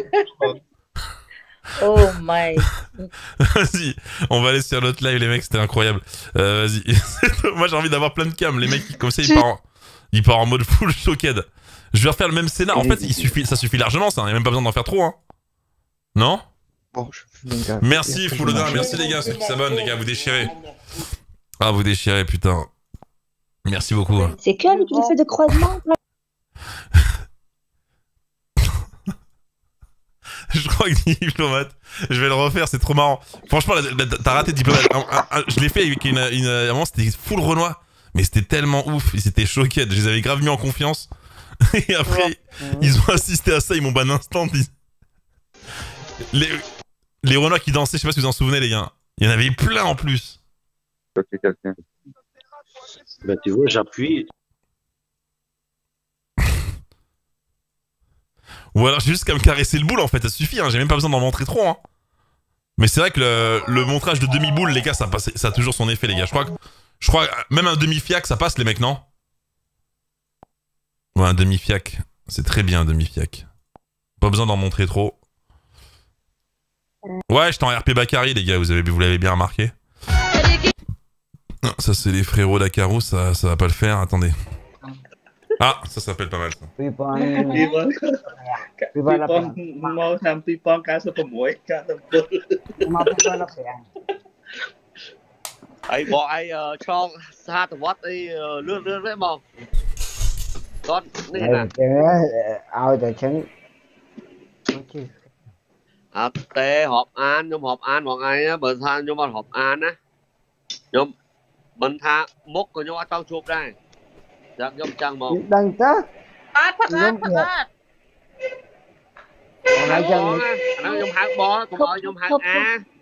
Oh my. Vas-y, on va aller sur l'autre live, les mecs, c'était incroyable. Euh, Vas-y. Moi, j'ai envie d'avoir plein de cams. Les mecs, comme ça, ils partent en, ils partent en mode full shocked. Je vais refaire le même scénar. En fait, il suffit, ça suffit largement, ça. Il n'y a même pas besoin d'en faire trop, hein. Non? Bon, je... Merci, Foulodin. Merci, les gars, ceux qui s'abonnent, les gars, vous déchirez. Ah, vous déchirez, putain. Merci beaucoup. hein. C'est que avec une feuille de croisement. Je crois que diplomate, je vais le refaire, c'est trop marrant. Franchement, la- la- t'as raté diplomate. Un- un- un- je l'ai fait avec une, une, à un moment, c'était full Renoir, mais c'était tellement ouf, ils étaient choqués, je les avais grave mis en confiance. Et après, ils ont assisté à ça, ils m'ont ban instant. Ils... Les, les Renoirs qui dansaient, je sais pas si vous en souvenez, les gars. Il y en avait plein en plus. Bah, tu vois, j'appuie. Ou alors j'ai juste qu'à me caresser le boule en fait, ça suffit, hein, j'ai même pas besoin d'en montrer trop. Hein. Mais c'est vrai que le, le montrage de demi-boule, les gars, ça, passe, ça a toujours son effet, les gars. Je crois que, je crois que même un demi-fiac, ça passe, les mecs, non? Ouais, un demi-fiac, c'est très bien un demi-fiac. Pas besoin d'en montrer trop. Ouais, j'étais en R P Bakary, les gars, vous avez, vous l'avez bien remarqué. Non, ça c'est les frérots d'Akarou, ça, ça va pas le faire, attendez. Ah, ça s'appelle pas mal ça. ពីប៉ុនពីប៉ុនពីប៉ុនមកតាមពីប៉ុនninety-sixកាទៅមកពីប៉ុនអីបងឯងឆ្លងសហតវត្តអីលឿនលឿនវិញបងគាត់នេះណាទៅឲ្យតែចឹងអត់ទេរាប់អានខ្ញុំរាប់អានបងឯងបើថាខ្ញុំអត់រាប់អានណាខ្ញុំមិនថាមុខក៏ខ្ញុំអត់ចង់ជួបដែរចាំខ្ញុំចង់មកដឹងតើផាត់ផាត់ផាត់ផាត់ថ្ងៃចឹងអានោះខ្ញុំហៅបងកុំឲ្យខ្ញុំហៅអា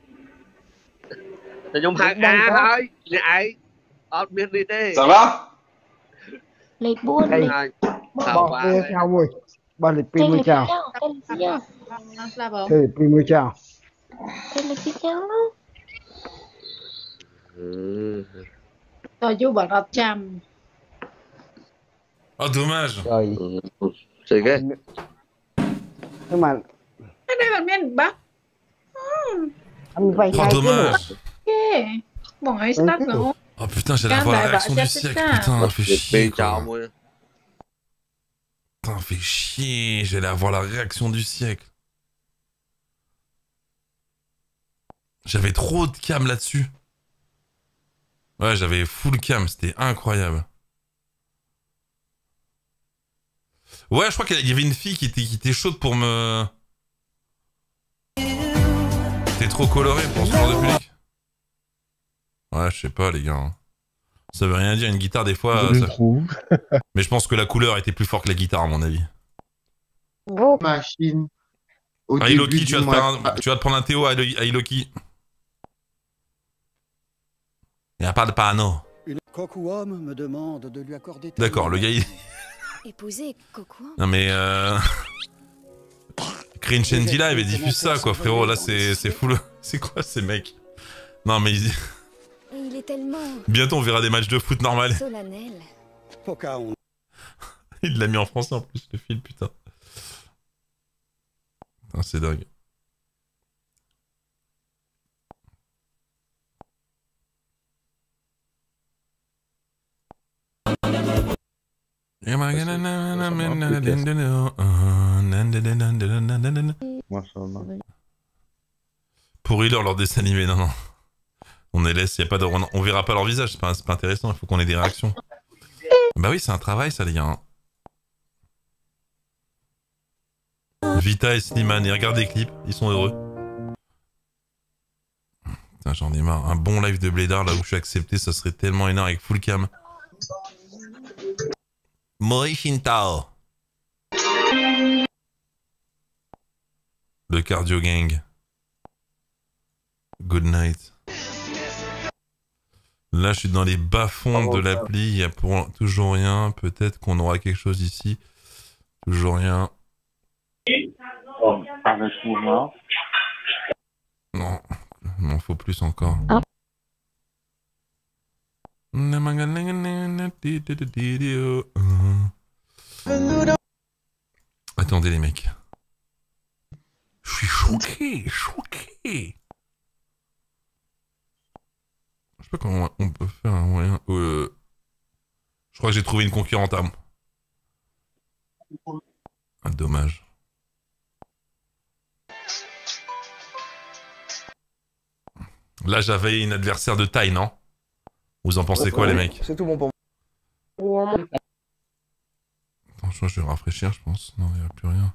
តែខ្ញុំហៅអាហើយអ្នកឯងអត់មាននេះទេ Ça va? លេខbốn ហើយបោះពេលចៅមួយបោះលេខពីរមួយចៅ là bon. គឺពីរមួយចៅ Tên là cái cháu đó. តើយូរបងអត់ចាំ Oh, dommage. C'est que. Nhưng mà đây bạn miền Bắc. anh phải Oh, dommage. Ok. Bon, ấy stop rồi. Oh putain, j'allais avoir la réaction du siècle. Putain, fait chier quoi. Putain, fait chier. J'allais avoir la réaction du siècle. J'avais trop de cam là-dessus. Ouais, j'avais full cam. C'était incroyable. Ouais, je crois qu'il y avait une fille qui était, qui était chaude pour me... T'es trop coloré pour ce genre de public. Ouais, je sais pas, les gars. Ça veut rien dire, une guitare, des fois... Je ça... trouve. Mais je pense que la couleur était plus forte que la guitare, à mon avis. Oh, machine. Au Ah, Iloki, début tu vas, du te faire mois- un- tu vas te prendre un Théo à Ilo- à Iloki. Il n'y a pas de pano. Une cocoum me demande de lui accorder... D'accord, le gars, il... Épouser Cocoum. Non mais euh... Cringe Andy Live et diffuse ça quoi frérot, là c'est c'est fou le... C'est quoi ces mecs? Non mais ils- Il est tellement bientôt on verra des matchs de foot normal. solennel. Pocahontas. Il l'a mis en français en plus le film putain. Putain, c'est dingue. Pour Healer, leur dessin animé, non, non. On est laisse, y a pas de... on, on verra pas leur visage, c'est pas, c'est pas intéressant, il faut qu'on ait des réactions. Bah oui, c'est un travail ça, les gars. Vita et Slimane, et regardez les clips, ils sont heureux. Putain, j'en ai marre. Un bon live de Blédard, là où je suis accepté, ça serait tellement énorme avec full cam. Moi Shintao. Le Cardio Gang. Good night. Là, je suis dans les bas-fonds de l'appli. Il y a pour toujours rien. Peut-être qu'on aura quelque chose ici. Toujours rien. Avec moi. Non, non, faut plus encore. Ah. Attendez les mecs. Je suis choqué, choqué. Je sais pas comment on peut faire un moyen. Euh... Je crois que j'ai trouvé une concurrente à moi. Ah, dommage. Là, j'avais une adversaire de taille, non? Vous en pensez quoi, les mecs? C'est tout bon pour moi. Franchement, je vais rafraîchir, je pense. Non, il n'y a plus rien.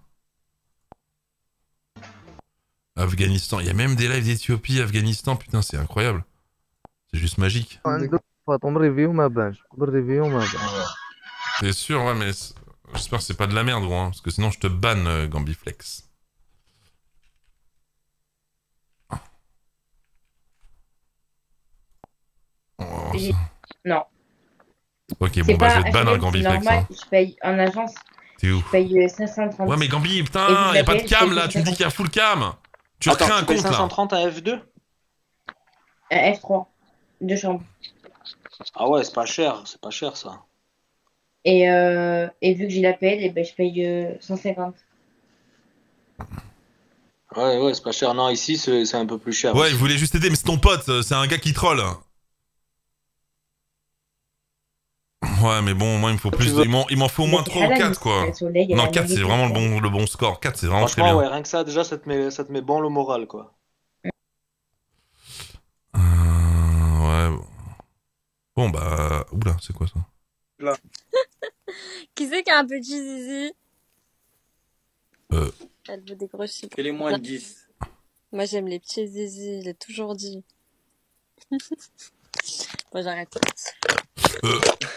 Afghanistan. Il y a même des lives d'Éthiopie, Afghanistan. Putain, c'est incroyable. C'est juste magique. C'est sûr, ouais, mais j'espère que c'est pas de la merde, gros. Hein, parce que sinon, je te banne, euh, Gambiflex. Oh, J'ai- non. ok, C'est bon, bah, pas je vais te ban, hein, H L M, c'est Gambiflex. normal, Hein. je paye en agence. T'es où? Je paye euh, cinq cent trente. Ouais, mais Gambi, Et putain, vous y a pas appelez, de cam je là. paye Tu me dis qu'il y a full cam. Tu Attends, recrées un tu payes compte cinq cent là. trente à F deux? Euh, F trois. Deux chambres. Ah ouais, c'est pas cher, c'est pas cher ça. Et, euh, et vu que j'ai la paye, eh ben, je paye euh, cent cinquante. Ouais, ouais, c'est pas cher. Non, ici, c'est c'est un peu plus cher. Ouais, il voulait juste aider, mais c'est ton pote. C'est un gars qui troll. Ouais, mais bon, moi, il me faut plus. De... Il m'en- il m'en faut au moins trois ou quatre, quoi. Non, quatre, c'est vraiment le bon, le bon score. quatre, c'est vraiment très Franchement, bien. ouais, rien que ça, déjà, ça te met, ça te met bon le moral, quoi. Euh, ouais. Bon, bah. Oula, c'est quoi ça? Là. Qui c'est qui a un petit zizi? Euh. Elle veut des gros chiffres. Fais les moins de dix. Moi j'aime les petits zizi, je l'ai toujours dit. Bon, j'arrête. Euh.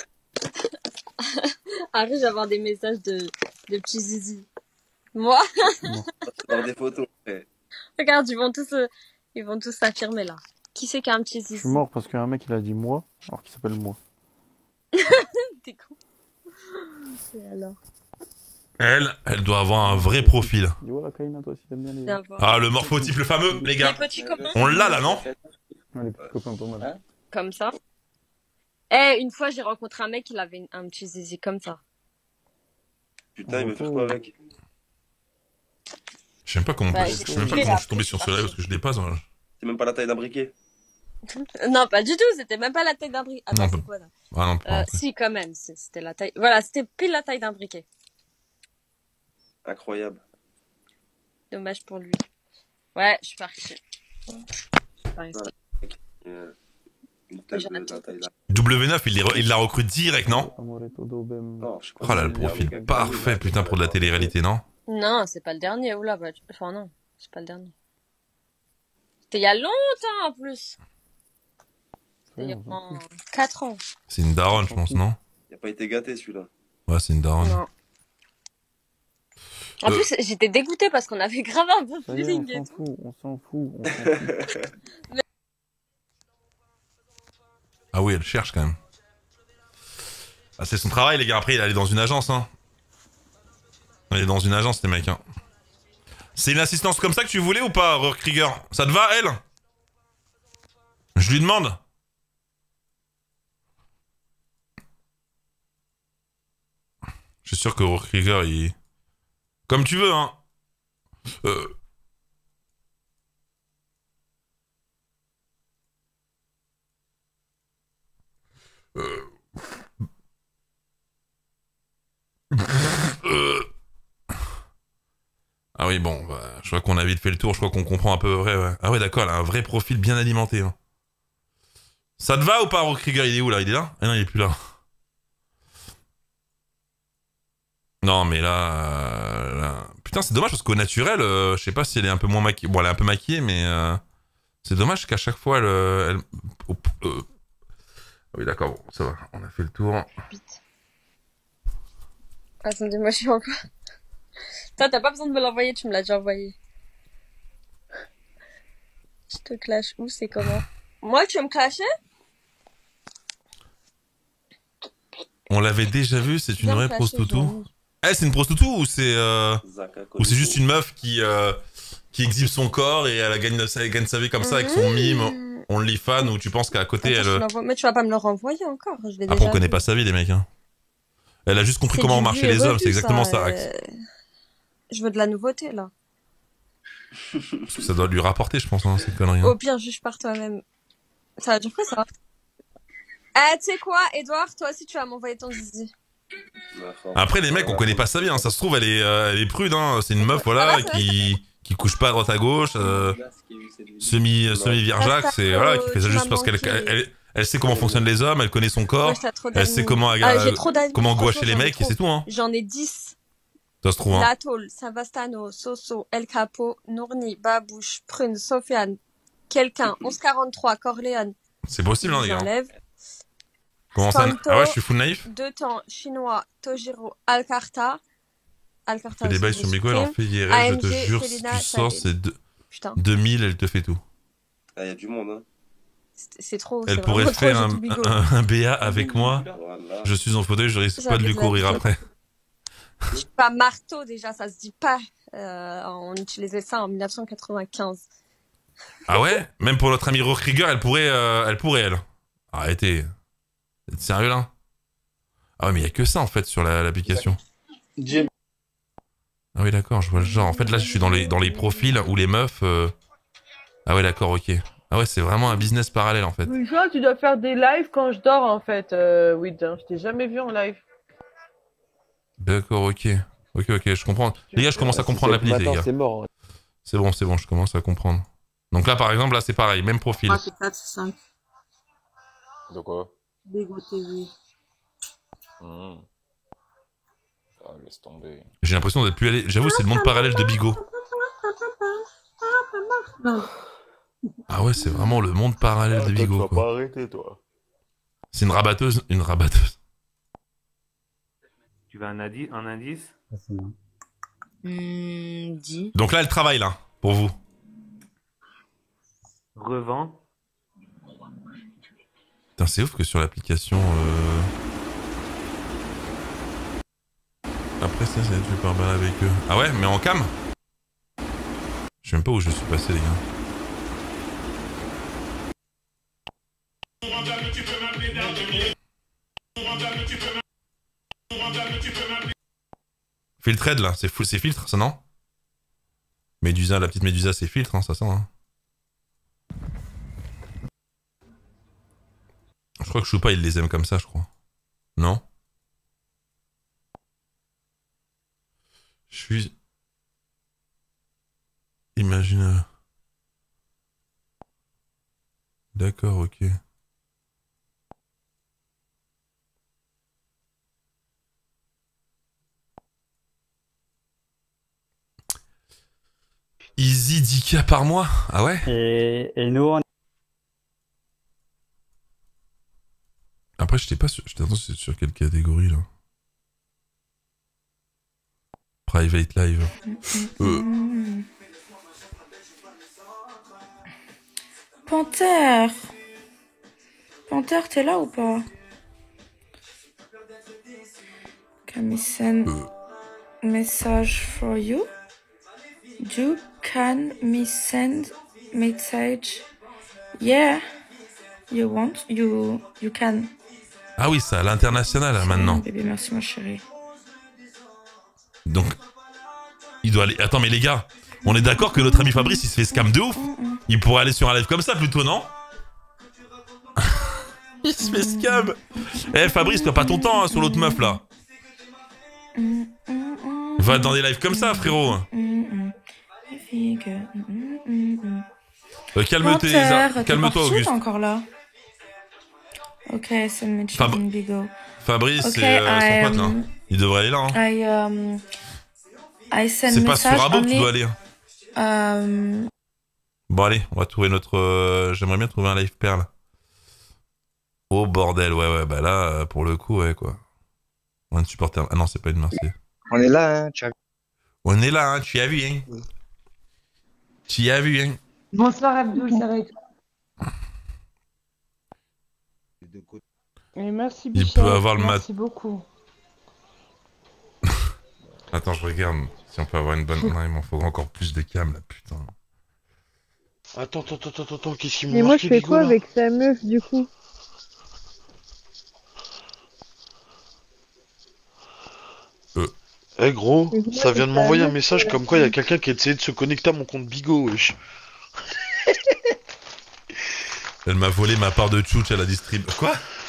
Arrive d'avoir des messages de, de petits zizi. Moi? Faire des photos. Ouais. Regarde, ils vont tous, euh, ils vont tous s'affirmer là. Qui c'est qui a un petit Je zizi? suis mort parce qu'un mec il a dit moi, alors qu'il s'appelle moi. T'es con. Et alors? Elle, elle doit avoir un vrai profil. Dis voilà, Kaina, toi aussi t'aimes bien les. Viens voir. Ah, le morphotype, le fameux, les gars. Les petits copains. On l'a là, non? Ouais, les petits copains pas mal. Comme ça. Eh, une fois j'ai rencontré un mec, il avait une- un petit zizi comme ça. Putain, il veut faire quoi avec? Je sais même pas comment, Bah, je sais même pas j'ai- comment je suis tombé sur ce live parce que je l'ai pas. hein. C'est même pas la taille d'un briquet. Non, pas du tout, c'était même pas la taille d'un briquet. Attends, Non, c'est pas- quoi là? Ah non, pas Euh, rentrer. si, quand même, c'est- c'était la taille. Voilà, c'était pile la taille d'un briquet. Incroyable. Dommage pour lui. Ouais, je suis partie. Je suis pas restée. Euh, Une tête de la taille d'un. W neuf, il, les re- il la recrute direct, non? Non, je crois Oh là, que le c'est le profil dernier parfait, putain, pour de la télé-réalité, non? Non, c'est pas le dernier. Oula, bah, tu- enfin non, c'est pas le dernier. C'était il y a longtemps en plus. C'était il y a en quatre ans. C'est une daronne, je pense, non? Il a pas été gâté celui-là. Ouais, c'est une daronne. Non. En Euh. plus, j'étais dégoûtée parce qu'on avait grave un bon Ça y est, feeling on et s'en tout. fout, on s'en fout, on s'en fout. Ah oui, elle cherche quand même. Ah, c'est son travail, les gars. Après, il est allé dans une agence, hein. Il est dans une agence, les mecs, hein. C'est une assistance comme ça que tu voulais ou pas, Krieger? Ça te va, elle? Je lui demande. Je suis sûr que Krieger, il... Comme tu veux, hein. Euh... Euh... Euh... Ah oui, bon, bah, je crois qu'on a vite fait le tour, je crois qu'on comprend un peu vrai, ouais. Ah ouais, d'accord, elle a un vrai profil bien alimenté. Hein. Ça te va ou pas, Krieger? Il est où, là? Il est là? Ah non, il est plus là. Non, mais là... euh, là... Putain, c'est dommage, parce qu'au naturel, euh, je sais pas si elle est un peu moins maquillée. Bon, elle est un peu maquillée, mais... Euh... C'est dommage qu'à chaque fois, elle... elle... Oh, euh... Ah oui, d'accord, bon, ça va, on a fait le tour. Attendez, moi je suis encore. Toi, t'as pas besoin de me l'envoyer, tu me l'as déjà envoyé. Je te clash où, c'est comment? Moi, tu veux me clasher? On l'avait déjà vu, c'est une Viens me vraie clasher, prostitut. Eh, c'est une prostitut ou c'est euh... ou c'est juste une meuf qui euh, qui exhibe son corps et elle gagne, elle gagne sa vie comme ça avec son mime, on lit fan ou tu penses qu'à côté Attends, je te elle. l'envoie. Mais tu vas pas me le renvoyer encore. Je l'ai Après déjà on connaît vu. pas sa vie les mecs. Hein. Elle a juste compris C'est comment du marchaient vu et les hommes, revu, c'est exactement ça, ça, Axe. euh, Je veux de la nouveauté là. Parce que ça doit lui rapporter, je pense, hein, ces conneries. Hein. Au pire, juge par toi-même. Ça va durer ça. Eh, tu sais quoi, Edouard, toi aussi tu vas m'envoyer ton zizi. Après les mecs, on connaît pas sa vie. Hein. Ça se trouve, elle est, euh, elle est prude. Hein. C'est une meuf, voilà, qui qui couche pas à droite à gauche, euh, semi semi viergeax, et voilà, qui fait ça juste parce qu'elle elle, elle, elle sait comment fonctionnent les hommes, elle connaît son corps, Ouais, t'as trop elle sait d'amis. comment Ah, euh, j'ai trop d'amis, comment franchement, gouacher les j'en ai mecs et trop. c'est tout. Hein. J'en ai dix. Ça se trouve. Hein. Latol, Savastano, Soso, El Capo, Nourni, Babouche, Prune, Sofiane, quelqu'un, onze quarante-trois, Corléone. C'est possible, hein, les gars. J'enlève. Comment ça? Spanto, Ah ouais, je suis full naïf. Deux temps, Chinois, Tojiro, Alcarta. Alcarta Fais des aussi, bails je sur Migo, elle en supprime. fait I R L, je te A M G, jure, si Selena, tu sors, Saïd. c'est deux- Putain. deux mille, elle te fait tout. Ah, il y a du monde, hein. C'est c'est trop. Elle c'est pourrait vraiment trop, faire j'ai un, tout bigo. un, un B A avec moi. Je suis en fauteuil, je risque pas de lui J'avais de la courir vie. après. Je suis pas marteau déjà, ça se dit pas. Euh, on utilisait ça en mille neuf cent quatre-vingt-quinze. Ah ouais? Même pour notre ami Rockriger, elle pourrait, euh, elle pourrait, elle. Arrêtez. Vous êtes sérieux là? Ah ouais, mais il y a que ça en fait sur la- l'application. Ah oui, d'accord, je vois le genre. En fait, là, je suis dans les, dans les profils où les meufs. euh, Ah ouais, d'accord, ok. Ah ouais, c'est vraiment un business parallèle en fait. Oui, toi, tu dois faire des lives quand je dors, en fait, euh, Weed. Hein. Je t'ai jamais vu en live. D'accord, ok. Ok, ok, je comprends. Les gars, je commence à comprendre l'appli, les gars. C'est mort. C'est bon, c'est bon, je commence à comprendre. Donc là, par exemple, là, c'est pareil, même profil. Ah, c'est quatre, c'est cinq. De quoi? Bigo T V. Mmh. Ah, laisse tomber. J'ai l'impression d'être plus allé. J'avoue, c'est le monde parallèle de Bigo. Ah ouais, c'est vraiment le monde parallèle Ah, de toi, tu Bigo, vas quoi. pas arrêter, toi. C'est une rabatteuse, une rabatteuse. Tu veux un, indi un indice? Hmm, dix. Donc là, elle travaille, là, pour vous. Revends. Putain, c'est ouf que sur l'application... Euh... Après ça, c'est tu pars bien avec eux. Ah ouais, mais en cam? Je sais même pas où je suis passé, les gars. Filtred là, c'est full, c'est filtre ça non? Médusa, la petite Médusa c'est filtre, hein, ça sent. Hein. Je crois que Choupa il les aime comme ça, je crois. Non? Je suis... Imagine... D'accord, ok. Easy dix K par mois? Ah ouais? Et, et nous, on... Après, j'étais pas sûr. J'étais attention sur quelle catégorie là. Private live. Euh. Panthère. Panthère, t'es là ou pas? Can me send message for you? You can me send message? Yeah. You want? You you can. Ah oui, ça à l'international là, maintenant. Bébé, merci ma chérie. Donc, il doit aller. Attends, mais les gars, on est d'accord que notre ami Fabrice il se fait scam de ouf. Il pourrait aller sur un live comme ça plutôt, non? Il se fait scam. Eh Fabrice, perds pas ton temps hein, sur l'autre meuf là. Va dans des lives comme ça, frérot. Euh, calme tes... Calme-toi, Auguste. Encore là. Ok, c'est le Fab... Bigo. Fabrice, okay, c'est euh, son pote là. Um, Il devrait aller là. Hein. I, um, I send c'est pas sur Abo que tu dois aller. Um... Bon allez, on va trouver notre... Euh... J'aimerais bien trouver un live perle. Oh bordel, ouais ouais, bah là, pour le coup, ouais quoi. Un supporter. Ah non, c'est pas une Marseille. On est là, hein, tu as vu. On est là, hein, tu y as vu, hein. Tu y as vu, hein. Bonsoir Abdul, ça va et toi? Et merci Il Bichette, peut avoir le mat. merci beaucoup. Attends, je regarde si on peut avoir une bonne. Non, il m'en faudra encore plus de cam là, putain. Attends, attends, attends, attends, attends, qu'est-ce qu'il m'a Mais moi marqué, je fais Bigo, quoi là avec sa meuf du coup? Euh. Eh gros, Mais moi, ça vient de c'est m'envoyer ta un meuf, message euh, comme quoi il y a quelqu'un qui a essayé de se connecter à mon compte Bigo, wesh. Elle m'a volé ma part de tchouch à la distrib. Quoi?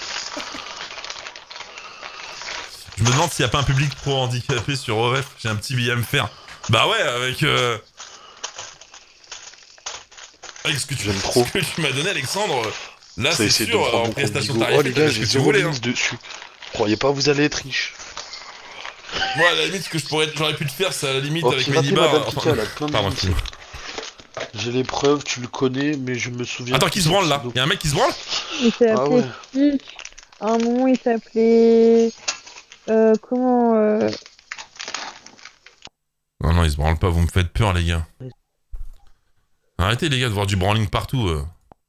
Je me demande s'il n'y a pas un public pro handicapé sur O R F. J'ai un petit billet à me faire. Bah ouais, avec euh... avec ce que tu, trop. ce que tu m'as donné, Alexandre. Là, Ça c'est essaie de sûr, prendre en mon compte prestation Bigo. Oh les tarifaire, gars, t'as j'ai ce que tu zéro voulais. limite Hein. dessus. Croyez pas, vous allez être riche. Moi, à la limite, ce que je pourrais, j'aurais pu te faire, c'est à la limite Oh, avec pirater Medibar. Madame Kika, elle a plein de Pardon, limites. J'ai les preuves, tu le connais, mais je me souviens. Attends, qui se branle là? Y'a un mec qui se branle? Il s'est Ah appelé ouais. Stitch. À un moment il s'appelait... Euh, comment... Euh... Non, non, il se branle pas, vous me faites peur, les gars. Arrêtez, les gars, de voir du brawling partout. Euh.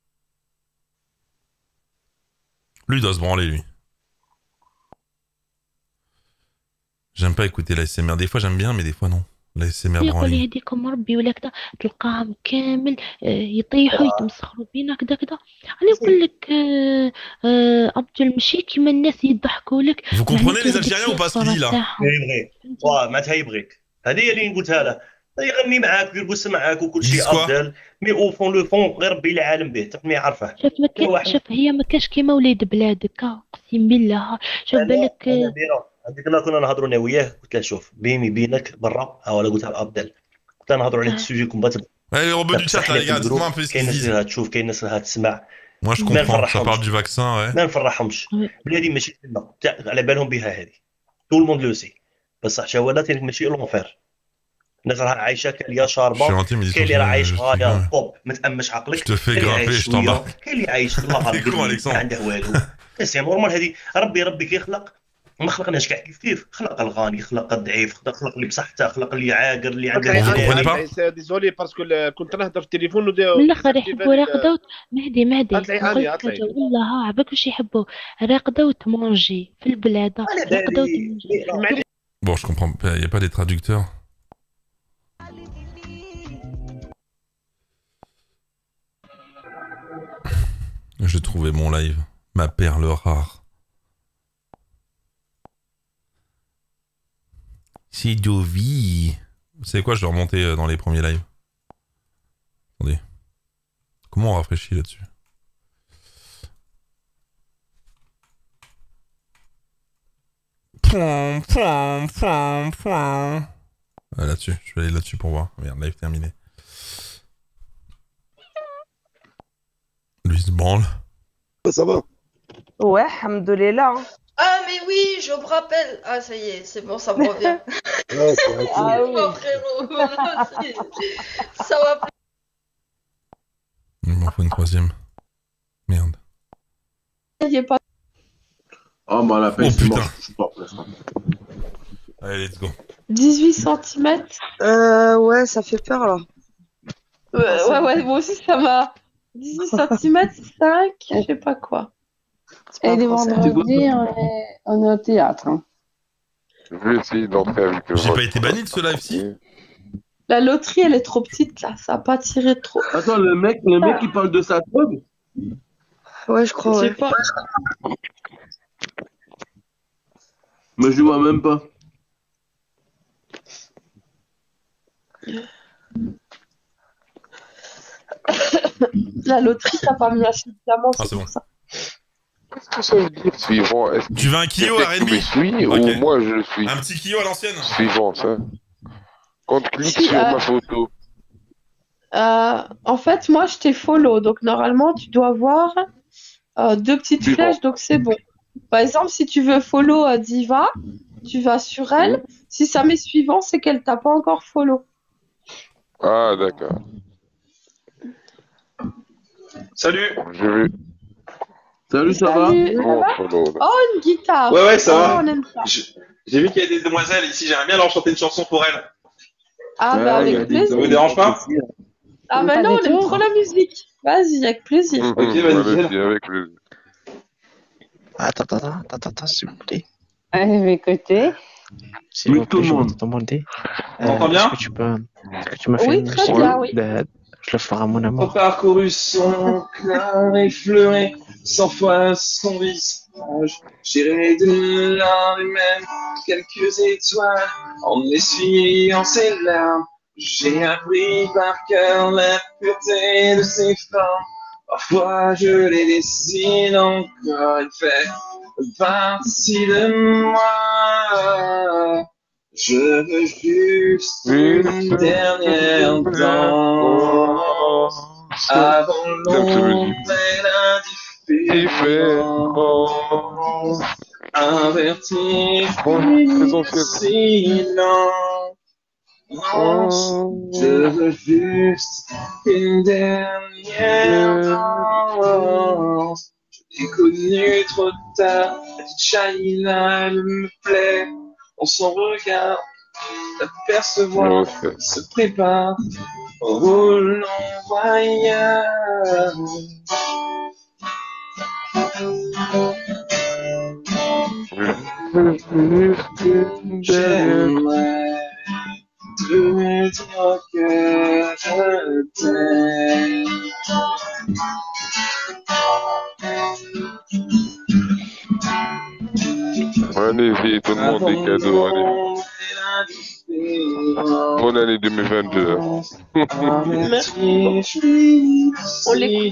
Lui, il doit se branler, lui. J'aime pas écouter la S M R. Des fois, j'aime bien, mais des fois, non. La S M R يقول brawling. يهديكم ربي ولا كذا تلقاهم كامل آه، يطيحوا يتمسخروا بينا كذا كذا انا يقول لك آه، آه، عبد ماشي كيما الناس يضحكوا لك Vous comprenez les Algériens ou pas ce qu'il dit là? يبغيك واه معناتها يبغيك هذه هي اللي قلتها له يغني معاك ويرقص معاك وكل شيء افضل مي او فون لو فون غير ربي العالم به تقني يعرفه شوف ما كان شوف هي ما كاش كيما ولاد بلادك آه، اقسم بالله شوف بالك انا آه، بيرا هذيك لا كنا نهضروا انا وياه قلت له شوف بيني بينك برا ها ولا قلتها لابدل قلت له نهضروا على هذا السوجي كومباتبل Allez, les robots du chat, là, les gars, dites-moi un peu ce كاين qu'ils الناس disent. اللي تشوف كاين الناس اللي تسمع Moi, je ما comprends. Ça نفرحهمش parle du vaccin, ouais. ما نفرحهمش بلادي ماشي كلمه تاع- على بالهم بها هذه تو الموند لو سي بصح شوالات ماشي لونفير الناس راها عايشه كاين اللي Je suis شاربه gentil, mais dis كاين اللي راه je عايش suis غايه طوب ما تامش عقلك Je te fais كاين اللي grimper, عايش je شويه t'embarque. كاين اللي عايش في الله T'es con, غير Alexandre. ما عنده والو سي نورمال هذه ربي ربي كيخلق ما خلقناش كاع كيف كيف خلق الغني خلق الضعيف خلق اللي بصحته خلق اللي عاقر اللي عنده comprenez ديزولي باسكو كنت نهضر في التليفون من الاخر يحبوا راقدة مهدي مهدي أطلعي نقول آني، لك أطلعي. حاجة والله عباك واش يحبوا راقدة وتمونجي في البلاد راقدة وتمونجي Bon, je comprends. Il n'y a pas des traducteurs. Je trouvais mon live. Ma perle rare. C'est Dovi. C'est quoi, je vais remonter euh, dans les premiers lives. Attendez. Comment on rafraîchit là-dessus? Point, point, point, point. Ah, là-dessus, je vais aller là-dessus pour voir. Merde, live terminé. Lui se branle. Ça va? Ouais, alhamdoulilah. hein. Ah, mais oui, je me rappelle. Ah, ça y est, c'est bon, ça me revient. Ouais, c'est vrai. Ah oui. Oh, frérot, ça va plus. Il m'en faut une troisième. Merde. Il y est pas. Oh, bah la peine, Oh, c'est putain. mort. Je suis pas prêt, ça. Allez, let's go. dix-huit centimètres. Euh, ouais, ça fait peur là. Ouais, ouais, ouais, moi aussi, ça m'a. dix-huit centimètres, cinq, je sais pas quoi. pas Et les français. vendredis, on est, on est au théâtre. hein. Je vais essayer d'entrer avec J'ai pas été banni de ce live-ci. La loterie, elle est trop petite, là. Ça a pas tiré trop. Attends, le mec, le mec qui parle de sa drogue. Ouais, je crois, Je sais ouais. pas. Mais je vois même pas. La loterie, t'as pas mis assez de diamants, Ah, c'est c'est bon. pour ça. Qu'est-ce que ça veut dire suivant? Est-ce Tu veux un Kyo à que tu me R and B? suis Ok. ou moi je le suis? Un petit Kyo à l'ancienne. Suivant, ça. Quand tu cliques Si, sur euh, ma photo, Euh, en fait, moi, je t'ai follow. Donc, normalement, tu dois voir euh, deux petites Suivant. flèches. Donc, c'est bon. Par exemple, si tu veux follow euh, Diva, tu vas sur elle. Si ça met suivant, c'est qu'elle t'a pas encore follow. ah d'accord. Salut. Je vais. Salut, ça va? Salut, ça va? Oh, une guitare. Ouais, ouais, ça Oh, va. on aime ça. Je- J'ai vu qu'il y a des demoiselles ici, j'aimerais bien leur chanter une chanson pour elles. Ah, bah, avec Ça plaisir. vous dérange pas? Ah, bah non, on aime trop la musique. Vas-y, avec plaisir. Ok, vas-y, Allez-y, avec plaisir. Attends, attends, attends, attends, s'il vous plaît. Allez, écoutez. S'il vous plaît, je vais te demander. T'entends bien? Est-ce que tu peux, est-ce que tu m'as fait Oui, une très musique bien, oui. de- Je le ferai à mon Au amour. parcouru son cœur effleuré, cent fois son visage. J'irai de l'un des mêmes quelques étoiles en essuyant ses larmes. J'ai appris par cœur la pureté de ses formes. Parfois je les dessine encore, il fait partie de moi. Je veux juste une dernière danse avant l'ombre et l'indifférence. Un vertige du silence. Je veux juste une dernière danse. Je l'ai connue trop tard, la petite Shaila, elle me plaît. Dans son regard, l'apercevoir se prépare au long voyage. J'aimerais te dire que je t'aime. Allez-y, tout le monde des cadeaux, allez. Bonne année deux mille vingt-deux. On l'écoute.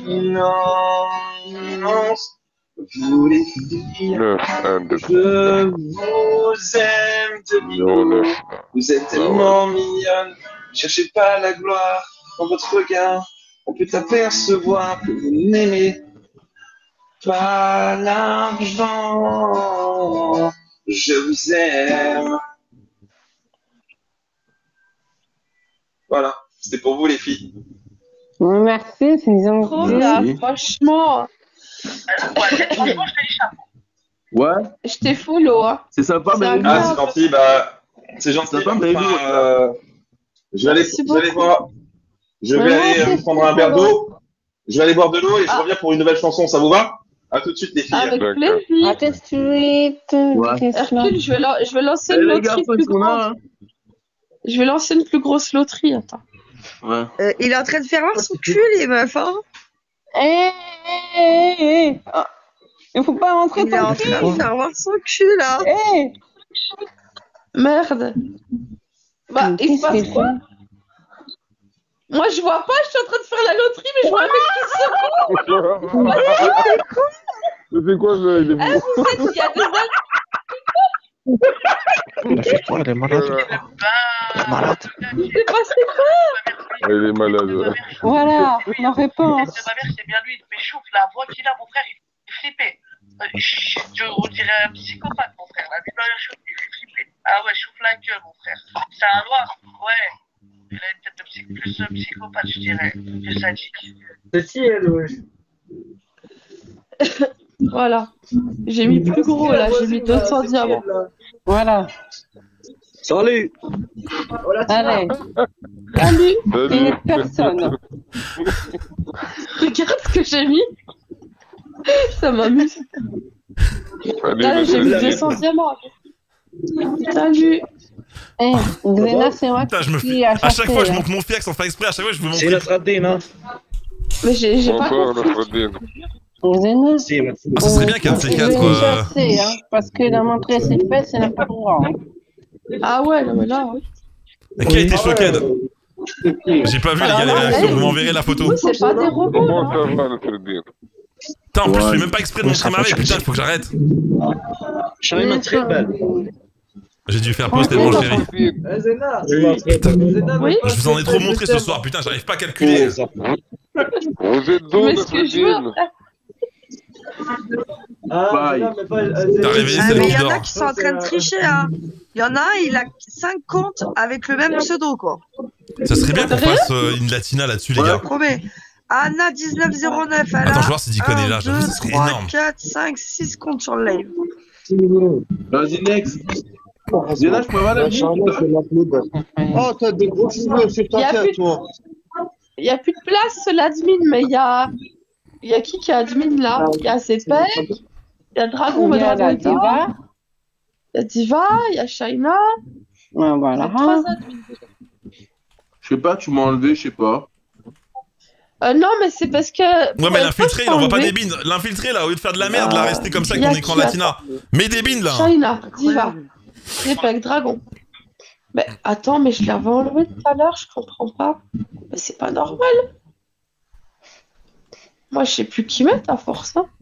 Vous les filles, neuf, un, deux, je vous aime de zéro neuf. Vous êtes tellement mignonne, cherchez pas la gloire dans votre regard. On peut apercevoir que vous n'aimez pas l'argent. Je vous aime. Voilà, c'était pour vous les filles. Merci, c'est Trop gentil. bien, franchement. Ouais, Je t'ai follow, hein. c'est sympa, mais C'est Ah, c'est gentil, bah, c'est gentil. Ça va, mais Enfin, vous, euh, je vais aller, Merci je vais aller beaucoup. voir, je vais Ouais, aller euh, merci prendre un verre d'eau. Je vais aller boire de l'eau et je Ah. reviens pour une nouvelle chanson. Ça vous va? À tout de suite les filles. Avec D'accord. plaisir. À tout de suite. Ouais. Hercule, je vais, lan- je vais lancer Eh, une les loterie garçons, plus ils sont là, grande. hein. Je vais lancer une plus grosse loterie, attends. Ouais. Euh, il est en train de faire voir son cul, les meufs, hein. Eh, eh, eh. Ah, il faut pas rentrer Il est en ton train cul. de faire voir son cul, là. Eh, Merde. Bah, il se qu'est-ce passe qu'il quoi? fait? Moi, je vois pas, je suis en train de faire la loterie, mais je vois un mec qui se court. Mais c'est quoi ça? Il est Eh, beau. vous êtes, il y a des Elle a fait quoi? Elle est malade. Elle est malade. Il s'est passé quoi? Il est malade. Voilà, ma réponse. Ma mère, c'est bien lui. Mais chauffe, la voix qu'il a, mon frère, il fait flipper. Euh, Je, je, on dirait un psychopathe, mon frère. La vie de la chauffe, il fait flipper. Ah ouais, chauffe la gueule, mon frère. C'est un noir, ouais. Il a une tête de psy- plus euh, psychopathe, je dirais, que sadique. C'est qui, elle, ouais. Voilà. J'ai mis plus gros, là. J'ai mis deux cents diamants. Voilà. Salut. Allez, Salut. une personne. Regarde ce que j'ai mis. Ça m'amuse. Allez, Là, j'ai mis vas-y. deux cents diamants. Salut. Eh, Xena, c'est moi Putain, je me qui fais... a À chaque cherché, fois, je hein. monte mon fiac sans faire exprès. À chaque fois, je veux C'est montrer. notre Abdine, hein. Mais j'ai j'ai pas Bonsoir, compris. Nasreddin. Xena, Si, ouais. Ah, ça serait bien qu'un de ces je quatre. vais euh, chasser, hein, parce qu'il a montré ses fesses, il n'a pas le droit. Hein. Ah ouais, non, mais là, oui. Mais qui a été choqué? J'ai pas vu les gars, les Alors là, réactions. hey. Vous m'enverrez la photo. Oui, c'est pas des robots, Comment là. ça va, Nasreddin? Putain, en plus, je Ouais. fais même pas exprès de montrer ma raie. Putain, faut que j'arrête. Charlie très belle. J'ai dû faire pause tellement je fais rire. Eh, Zena. Oui. Je vous en ai trop montré ce soir. Putain, j'arrive pas à calculer. Vous êtes d'où, Mais ce que je veux. Nasreddin? Ah, Bye. Zena, mais pas. euh, T'as Zena. réveillé Ah, celle mais qui il y en a dort. qui sont en train de tricher, hein. Il y en a un, il a cinq comptes avec le même pseudo, quoi. Ça serait bien qu'on fasse euh, une latina là-dessus, les Je gars. te promets. Anna dix-neuf zéro neuf. Elle Attends, a je vais voir si Dicon est là, un, j'avoue, deux, ça serait trois, énorme. quatre, cinq, six comptes sur le live. Vas-y, next. Zéna, je peux voir la vie. Oh, t'as des gros cheveux sur Il y ta a tête, plus- toi. Il y a plus de place, l'admin, mais il y a. Il y a qui qui est admin là? Il y a Zepek, il y a Dragon, mais Il y a Dragon la est dehors. Diva. Il y a Diva, il y a Shaina. Ouais, Il y voilà. a trois admins. Je sais pas, tu m'as enlevé, je sais pas. Euh, non, mais c'est parce que. Ouais, mais l'infiltré, il envoie pas des bins. bins. L'infiltré, là, au lieu de faire de la merde, là, rester comme ça avec y a ton écran qui, Latina. Mets des bins, là. Shaina, Diva, Zepek, Dragon. Mais attends, mais je l'avais enlevé tout à l'heure, je comprends pas. Mais c'est pas normal. Moi, je sais plus qui mettre à force. Hein.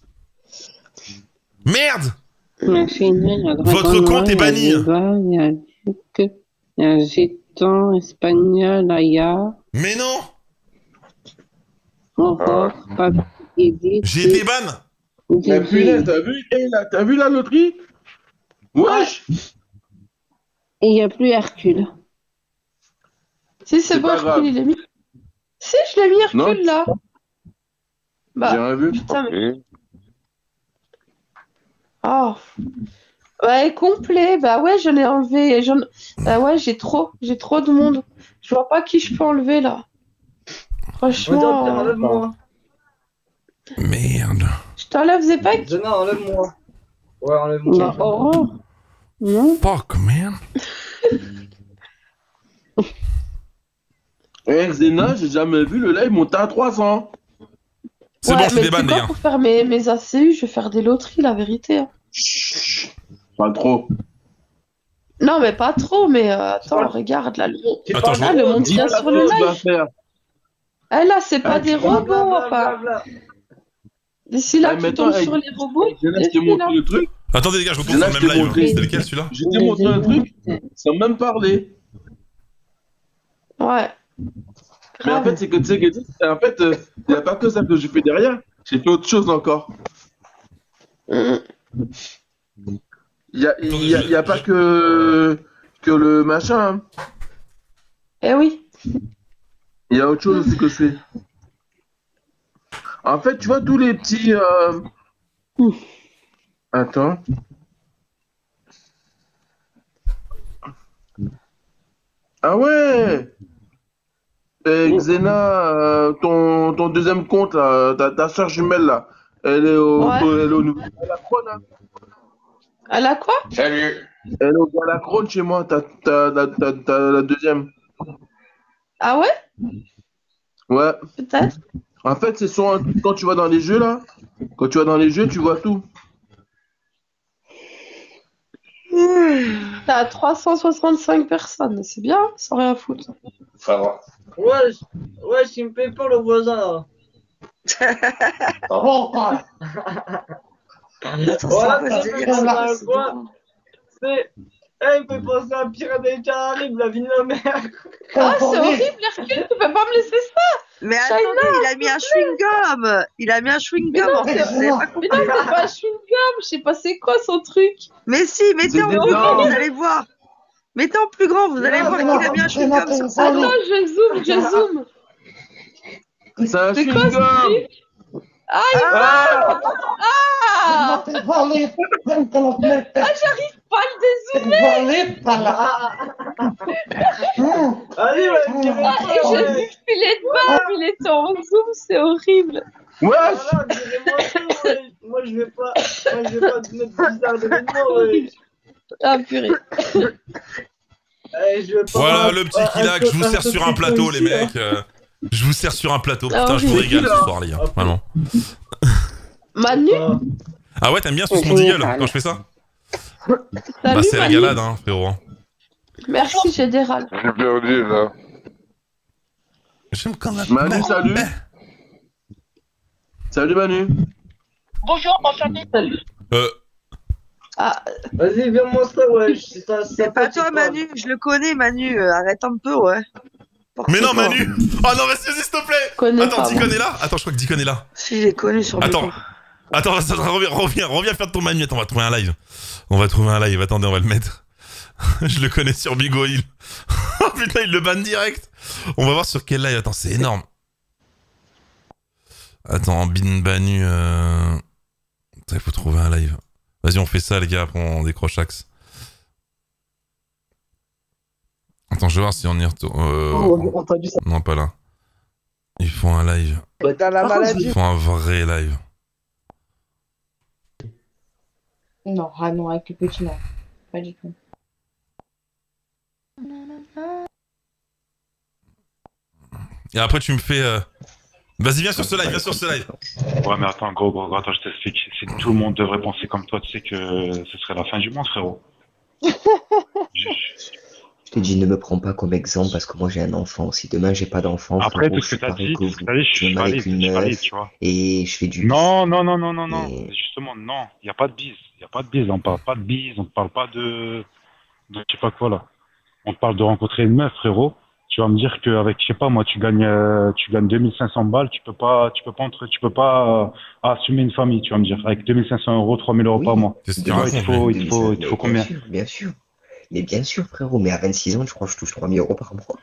Merde! Mais finalement, il y a Votre Dragon compte Noir, est banni. Il y a Diva, il y a Duc, il y a Gitan, Espagnol, Aya, Mais non! Aurore, Papi, Edith. J'ai été ban! Mais punaise, t'as vu, eh, là, t'as vu la loterie? Wesh! Et il n'y a plus Hercule. Si, c'est bon, pas grave. Hercule, il est mis. Si, je l'ai mis Hercule Non. là. Bah, J'ai rien vu. putain, mais. Oh. Ouais, complet. Bah ouais, je l'ai enlevé. J'en- Bah ouais, j'ai trop. J'ai trop de monde. Je vois pas qui je peux enlever là. Franchement. euh, Enlève-moi. Merde. Je t'enlève Zepek? Zena, enlève-moi. Ouais, enlève-moi. Bah, Aurore. Non. Fuck, man. Eh, Zena, j'ai jamais vu le live monter à trois cents. C'est Ouais, bon, je mais suis des c'est ban, les quoi gars. pour faire mes, mes A C U, je vais faire des loteries, la vérité. hein. Pas trop. Non, mais pas trop, mais euh, attends, regarde là. Le, Attends, je là, vois- le monde Dis vient la sur le chose à live. faire. Eh là, c'est pas Ah, des tu vois, robots, enfin. D'ici là, Ah, tu maintenant, tombes hey, sur les robots. Zena, je et t'ai puis là. montré le truc. Attendez, les gars, je retourne Zena, sur je le t'ai même live. montré. C'était lequel, celui-là? Je t'ai montré un truc sans même parler. Ouais. Mais en fait, c'est que tu sais que en fait, il n'y a pas que ça que j'ai fait derrière. J'ai fait autre chose encore. Il n'y a, y a, y a pas que, que le machin. Hein. Eh oui. Il y a autre chose aussi que je fais. En fait, tu vois, tous les petits. Euh... Attends. Ah ouais! Eh, Xena, euh, ton, ton deuxième compte, là, ta, ta soeur jumelle, là, elle est au, Ouais. elle est au nouveau. Elle a quoi, là? Elle a quoi? Salut! Elle est au Galacrone chez moi, t'as t'as- t'as- t'as- t'as la deuxième. Ah ouais? Ouais. Peut-être. En fait, c'est sur un- quand tu vas dans les jeux, là, quand tu vas dans les jeux, tu vois tout. T'as trois cent soixante-cinq personnes, c'est bien, sans rien foutre. Ça va. Wesh, wesh, il me fait peur le voisin là. Voilà, ça c'est fait quoi, penser c'est à c'est quoi? C'est. Eh, il me fait penser à Pirates des Caraïbes, la ville de la mer. Ah, c'est horrible, Hercule, tu peux pas me laisser ça! Mais Shaina, attendez, il a mis un chewing-gum. Il a mis un Mais chewing-gum non, en fait. c'est Vous avez pas mais compris. non, c'est pas un chewing-gum, je sais pas c'est quoi son truc. Mais si, mettez C'est en des plus grand, dents. vous allez voir. Mettez en plus grand, vous allez voir qu'il a mis un chewing-gum sur son Attends, dos. je zoome, je zoome. C'est un C'est quoi ce chewing-gum! truc? Ah, il Ah! parle! Ah! Ah, j'arrive pas à le dézoomer! Allez, ouais, Ah, tirez et pas, j'ai ouais. vu le filet de barbe, il était en zoom, c'est horrible. Wesh! Voilà, tirez-moi tout, ouais. Moi, je vais pas. Moi, je vais pas te mettre bizarre devant moi, ouais. Ah, purée. Eh, je vais pas Voilà voir le petit un- Kilac, un- je vous un sers truc sur un plateau, les ici, là. mecs. euh, Je vous sers sur un plateau. Ah, Putain, je vous oui. régale ce soir, les gars. Vraiment. Manu? Ah ouais, t'aimes bien sous mon deagle quand je fais ça? Bah, Salut, c'est la Manu. galade, hein, frérot. Merci, j'ai des râles. J'ai perdu, là. J'aime quand la. Manu, salut! Salut, Manu! Bonjour, enchanté. Salut. Euh. Ah, Vas-y, viens moi ça, ouais. Ça, ça C'est pas toi, Manu. Je le connais, Manu. Euh, Arrête un peu, ouais. Mais non, N'importe Manu! Oh non, vas-y, vas-y, s'il te plaît! connais Attends, pas, Dicon moi. est là? Attends, je crois que Dicon est là. Si, je l'ai connu sur le Attends. Attends, attends, attends, reviens, reviens, reviens faire ton Manu. Attends, on va trouver un live. On va trouver un live. Attendez, on va le mettre. Je le connais sur Bigo Hill. Oh putain, il le banne direct. On va voir sur quel live. Attends, c'est énorme. Attends, Bin Banu. Euh... Il faut trouver un live. Vas-y, on fait ça, les gars, après on décroche axe. Attends, je vais voir si on y retourne. Euh... Oh, on t'a dit ça. Non, pas là. Ils font un live. Dans la maladie. Ils font un vrai live. Non, ah non, avec le petit, non. Pas du tout. Et après, tu me fais. Euh... Vas-y, viens sur ce live, viens sur ce live. Ouais, mais attends, gros, gros, gros, attends, je t'explique. Si tout le monde devrait penser comme toi, tu sais que ce serait la fin du monde, frérot. Je te dis, ne me prends pas comme exemple parce que moi j'ai un enfant. Si demain j'ai pas d'enfant, après frérot, tout ce que t'as dit, que vous, t'as dit, je suis valide, je suis valide, tu vois. Et je fais du. Non, non, non, non, non, non. Et... Justement, non. Il y a pas de bise. Il y a pas de bise. On parle pas de bise. On parle pas de. de je sais pas quoi là. On parle de rencontrer une meuf, frérot. Tu vas me dire qu'avec, je sais pas moi, tu gagnes, euh, tu gagnes deux mille cinq cents balles, tu peux pas, tu peux pas entre, tu peux pas euh, assumer une famille, tu vas me dire, avec deux mille cinq cents euros, trois mille euros oui, par mois. Bien il faut, il faut, il faut, il faut combien? Bien sûr, bien sûr. Mais bien sûr, frérot, mais à vingt-six ans, je crois que je touche trois mille euros par mois.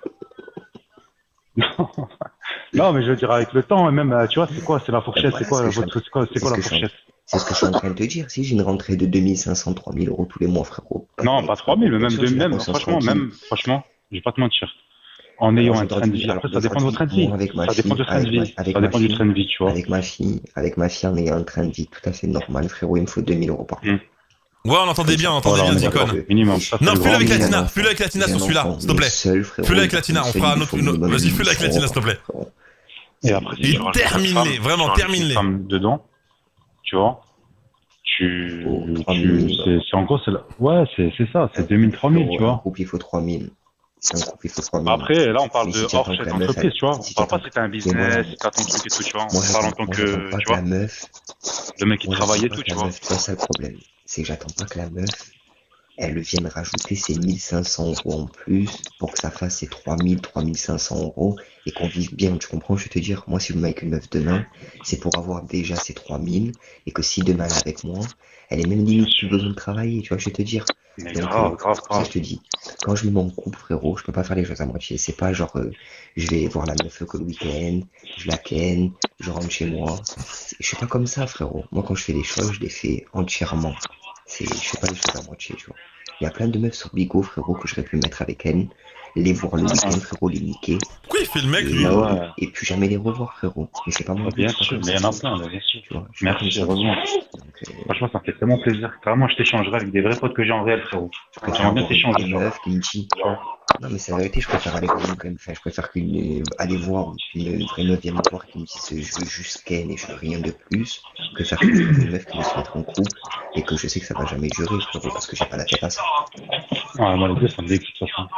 Non, mais je veux dire, avec le temps, et même, tu vois, c'est quoi, c'est la fourchette, voilà, c'est quoi, votre, c'est quoi, c'est quoi la fourchette? C'est ce que je suis en train de te dire. Si j'ai une rentrée de deux mille cinq cents, trois mille euros tous les mois, frérot. Non, pas trois mille, mais même, deux, même, franchement, même, franchement, je vais pas te mentir. En ayant un train de vie. Après, ça dépend de votre train de vie. Ça dépend du train de vie. Ça dépend du train de vie, tu vois. Avec ma fille, avec ma fille, en ayant un train de vie tout à fait normal, frérot, il me faut deux mille euros par mois. Ouais, on entendait bien, on entendait bien, Zicon. Minimum. Non, fais-le avec Latina, fais-le avec Latina sur celui-là, s'il te plaît. Fais-le avec Latina, on fera un autre. Vas-y, fais-le avec Latina, s'il te plaît. Et après, Et termine-les, vraiment, termine-les. Dedans, tu vois. Tu. C'est en gros, c'est là. Ouais, c'est ça, c'est deux mille, trois mille, tu vois. Il faut trois mille. Après, là, on parle de hors chef d'entreprise, tu vois. On parle pas si t'as un business, si t'as ton truc et tout, tu vois. On parle en tant que, tu vois, le mec qui travaille et tout, tu vois. C'est ça le problème. C'est que j'attends pas que la meuf, elle vienne rajouter ses mille cinq cents euros en plus pour que ça fasse ses trois mille, trois mille cinq cents euros et qu'on vive bien. Tu comprends? Je vais te dire, moi, si je me mets avec une meuf demain, c'est pour avoir déjà ses trois mille et que si demain elle est avec moi, elle est même limite plus besoin de travailler, tu vois, je vais te dire. Mais Donc, grave, euh, grave, grave. ça, je te dis, quand je me mets en couple, frérot, je peux pas faire les choses à moitié. C'est pas genre, euh, je vais voir la meuf que le week-end, je la ken, je rentre chez moi. Je suis pas comme ça, frérot. Moi, quand je fais les choses, je les fais entièrement. C'est, je fais pas les choses à moitié, tu vois. Il y a plein de meufs sur Bigo, frérot, que j'aurais pu mettre avec elles, les voir le week-end, frérot, les niquer. Pourquoi il fait le mec, et, lui? euh, et puis jamais les revoir, frérot. Mais c'est pas mon but. Bien sûr, mais il y en a plein, bien sûr. Tu vois, merci, heureusement. Franchement, ça me fait tellement plaisir. Vraiment, je t'échangerai avec des vrais potes que j'ai en réel, frérot. Et j'aimerais bien t'échanger. Une meuf qui me dit, non, mais c'est la vérité, je préfère aller voir une quand même. Enfin, je préfère qu'une, aller voir une vraie meuf vienne me voir qui me dise, je veux juste ken et je veux rien de plus. Je préfère que une meuf qui veut se mettre en couple et que je sais que ça va jamais durer, frérot, parce que j'ai pas la tête à ça. Ouais, moi, les deux, ça me dégoûte, de toute façon.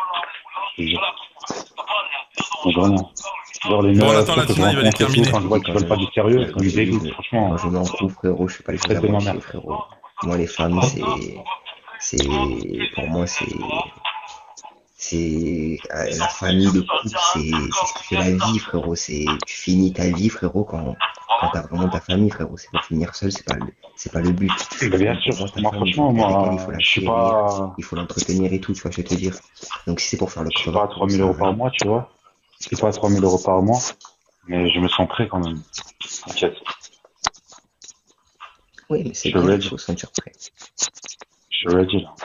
Vraiment. Genre les bon, meufs, attends, la Tina, il va les terminer. Quand je vois qu'ils veulent pas du sérieux, ça me dégoûte, franchement. Quand je mets en couple, frérot, je fais pas les choses à moitié, frérot. Moi, les femmes, c'est, c'est, pour moi, c'est, c'est, la famille, le couple, c'est, c'est ce qui fait la vie, frérot. C'est, tu finis ta vie, frérot, quand, quand t'as vraiment ta famille, frérot. C'est pour finir seul, c'est pas le, c'est pas le but. Bien sûr, moi, moi franchement, moi, il faut la je suis chérir, pas... il faut l'entretenir et tout, tu vois, je vais te dire. Donc, si c'est pour faire le Je suis pas à trois mille euros par mois, tu vois. Je suis pas à trois mille euros par mois, mais je me sens prêt quand même. T'inquiète. Oui, mais c'est bien, il faut se sentir prêt. Je suis ready, là.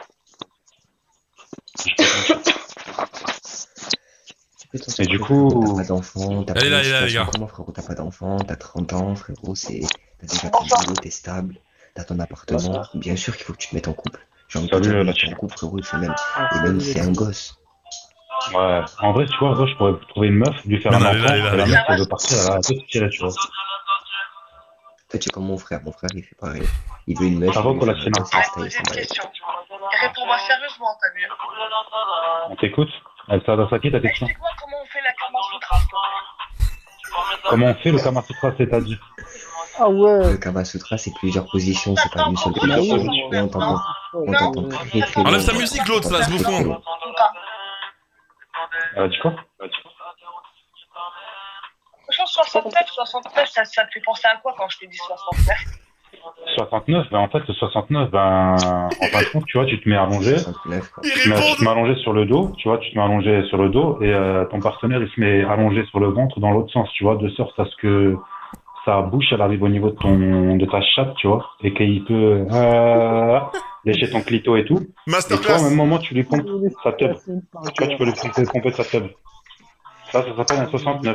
Et du coup... T'as pas d'enfant, t'as pas Allez, là, allez, là, les gars. Comment, frérot, t'as pas d'enfant, t'as trente ans, frérot, c'est, t'as déjà ton boulot, t'es stable, t'as ton appartement. Bien sûr qu'il faut que tu te mettes en couple. J'ai envie de te dire, mettre en couple, frérot, il faut même, et même faire un gosse. Ouais, en vrai, tu vois, moi, je pourrais trouver une meuf, lui faire Non, un non, enfant, là, là, là, et la là. meuf, elle veut partir, elle a un peu de tirer, tu vois. Toi, tu es comme mon frère, mon frère, il fait pareil. Il veut une meuf. Ça va, il quoi, veut la faire un Chine gosse, il s'installe, il s'en bat les Question. Réponds-moi sérieusement, t'as vu? On t'écoute. Elle s'adresse à qui ta question? Explique-moi comment on fait la Kama Sutra, s'il te plaît. Comment on fait le Kama Sutra, c'est-à-dire? Ah ouais. Le Kama Sutra, c'est plusieurs positions, c'est pas une seule position. Et on t'entend, on t'entend très très Enlève loin. sa musique, l'autre, là, ce bouffon. Elle a dit quoi? Franchement, soixante-neuf, soixante-neuf, ça, ça te fait penser à quoi quand je te dis soixante-neuf? soixante-neuf, ben en fait, le soixante-neuf, ben, en fin de compte, tu vois, tu te mets allongé, tu te mets, tu te mets allongé sur le dos, tu vois, tu te mets allongé sur le dos, et euh, ton partenaire, il se met allongé sur le ventre dans l'autre sens, tu vois, de sorte à ce que sa bouche, elle arrive au niveau de ton, de ta chatte, tu vois, et qu'il peut, euh, lécher ton clito et tout. Et toi, au même moment, tu lui pompes sa teub. Tu vois, tu peux lui pomper, pomper sa teub. Ça, ça s'appelle un soixante-neuf.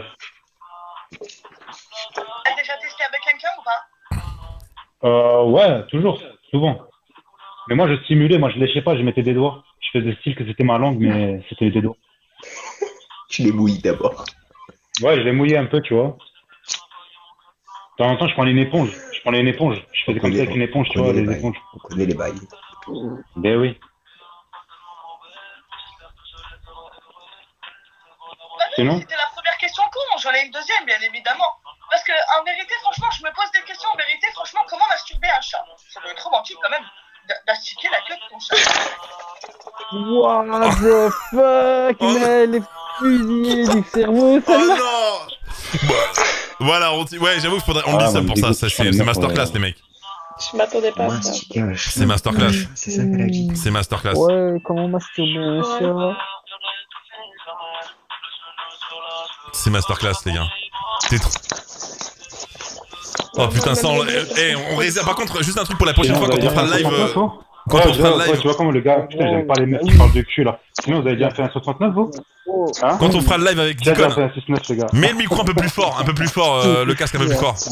T'as déjà testé avec quelqu'un ou pas? Euh, ouais, toujours, souvent. Mais moi, je stimulais, moi, je léchais pas, je mettais des doigts. Je faisais style que c'était ma langue, mais c'était des doigts. Tu les mouilles d'abord. Ouais, je les mouillais un peu, tu vois. De temps en temps, je prenais une éponge. Je prenais une éponge. Je faisais comme ça avec une éponge, tu vois, les éponges. On connaît les bails. Ben oui. Sinon? C'était la première question con, j'en ai une deuxième, bien évidemment. Parce que, en vérité, franchement, je me pose des questions. En vérité, franchement, comment masturber un chat? Ça doit être romantique quand même, d'astiquer la queue de ton chat. What the fuck, mais les fusillés du cerveau, Oh non. Voilà, on dit, ouais, j'avoue qu'il faudrait, on dit ça pour ça, ça c'est c'est masterclass les mecs. Je m'attendais pas à ça. C'est masterclass. C'est ça qu'elle a dit. C'est masterclass. Ouais, comment masturber un chat? C'est masterclass les gars. C'est trop. Oh putain, ça, on, eh, on réserve. Par contre, juste un truc pour la prochaine fois quand on fera le live. euh, Quand Ouais, on fera le ouais, live. tu vois comment le gars, putain, j'aime pas les mecs qui parlent de cul là. Sinon, vous avez déjà fait un soixante-neuf, vous hein? Quand on fera le live avec J'ai déjà Dicon, fait un soixante-neuf, les gars. mets le micro un peu plus fort, un peu plus fort, euh, le casque un peu plus fort.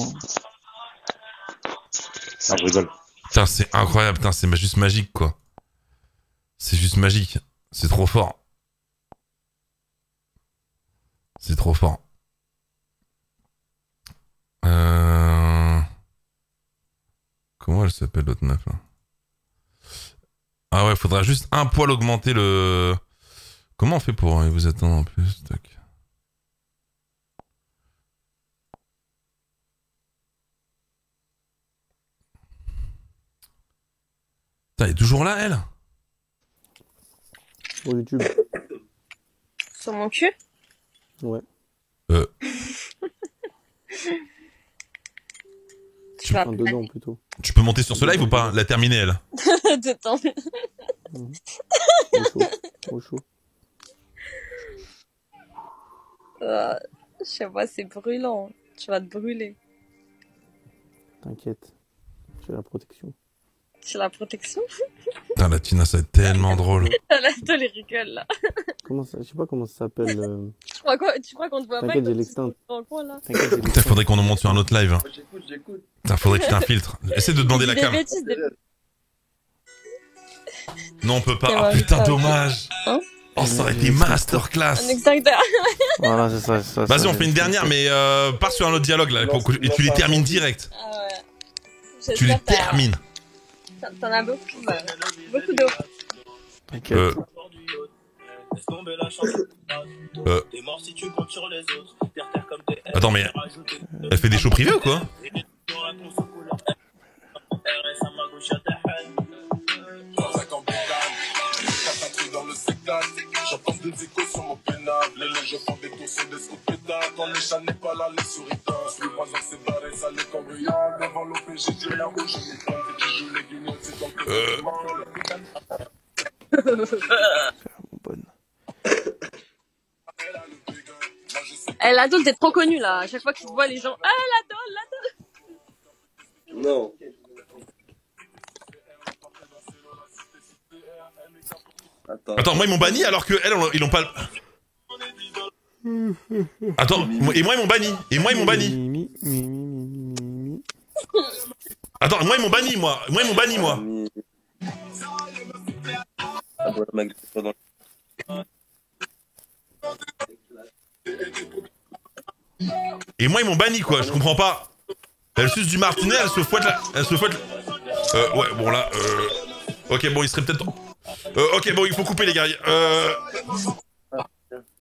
Ah, je rigole. Putain, c'est incroyable, putain, c'est juste magique quoi. C'est juste magique. C'est trop fort. C'est trop fort. Euh... Comment elle s'appelle l'autre meuf là? Ah ouais, faudra juste un poil augmenter le... Comment on fait pour vous attendre en plus? Tac. Putain, elle est toujours là, elle? Sur YouTube. Sur mon cul? Ouais. Euh... Tu vas Enfin, dedans plutôt. Tu peux monter sur ce live ou pas? La terminer, elle. Détends. Au chaud. Au chaud. Euh, je sais pas, c'est brûlant. Tu vas te brûler. T'inquiète. J'ai la protection. C'est la protection? Putain, la Tina, ça va être tellement drôle. Là, toi, les rigoles, là. Comment ça? Je sais pas comment ça s'appelle. Euh... Tu crois quoi? Tu crois qu'on te voit pas? T'inquiète, j'ai l'extinct. Dans le coin, là. Putain, faudrait qu'on nous monte sur un autre live. Hein. J'écoute, j'écoute. Putain, faudrait que tu t'infiltres. Essaie de demander la Des cam. bêtises, des... Non, on peut pas. Ok, Ah ouais, putain, ça, dommage. Hein? Oh, ça aurait été masterclass. Un extincteur. Voilà, c'est ça, c'est ça. Vas-y, ça, on fait une dernière, mais euh, pars sur un autre dialogue là, pour que- et tu les termines direct. Ah ouais. Tu les J'espère que t'as- termines. T'en- T'en as beaucoup, bah, beaucoup d'eau. T'inquiète. Euh. Euh. Attends, mais elle fait des shows privés ou quoi? J'entends des échos sur mon pénable. Les légendes font des tours sur des scouts pétards. Quand les chats n'est pas là, les souris dansent. Le voisin s'est barré, ça les cambriole. Devant l'O P G, j'ai la rouge, je m'étonne. C'est qui joue les guignols, c'est dans le bonne. Eh, l'adole, t'es trop connu là. À chaque fois qu'ils te voient, les gens. Ah, l'adole, l'adole. Non. Attends. Attends, moi ils m'ont banni alors que elles, ils l'ont pas. Attends, et moi ils m'ont banni. Et moi ils m'ont banni. Attends, moi ils m'ont banni, moi. Moi ils m'ont banni, moi. Ah, voilà, ma gueule, c'est pas dans Et moi ils m'ont banni, quoi. Je comprends pas. Elle suce du martinet, elle se fouette là. Elle se fouette. Euh, ouais, bon là. Euh... Ok, bon, il serait peut-être. Euh, ok, bon, il faut couper les gars. Euh...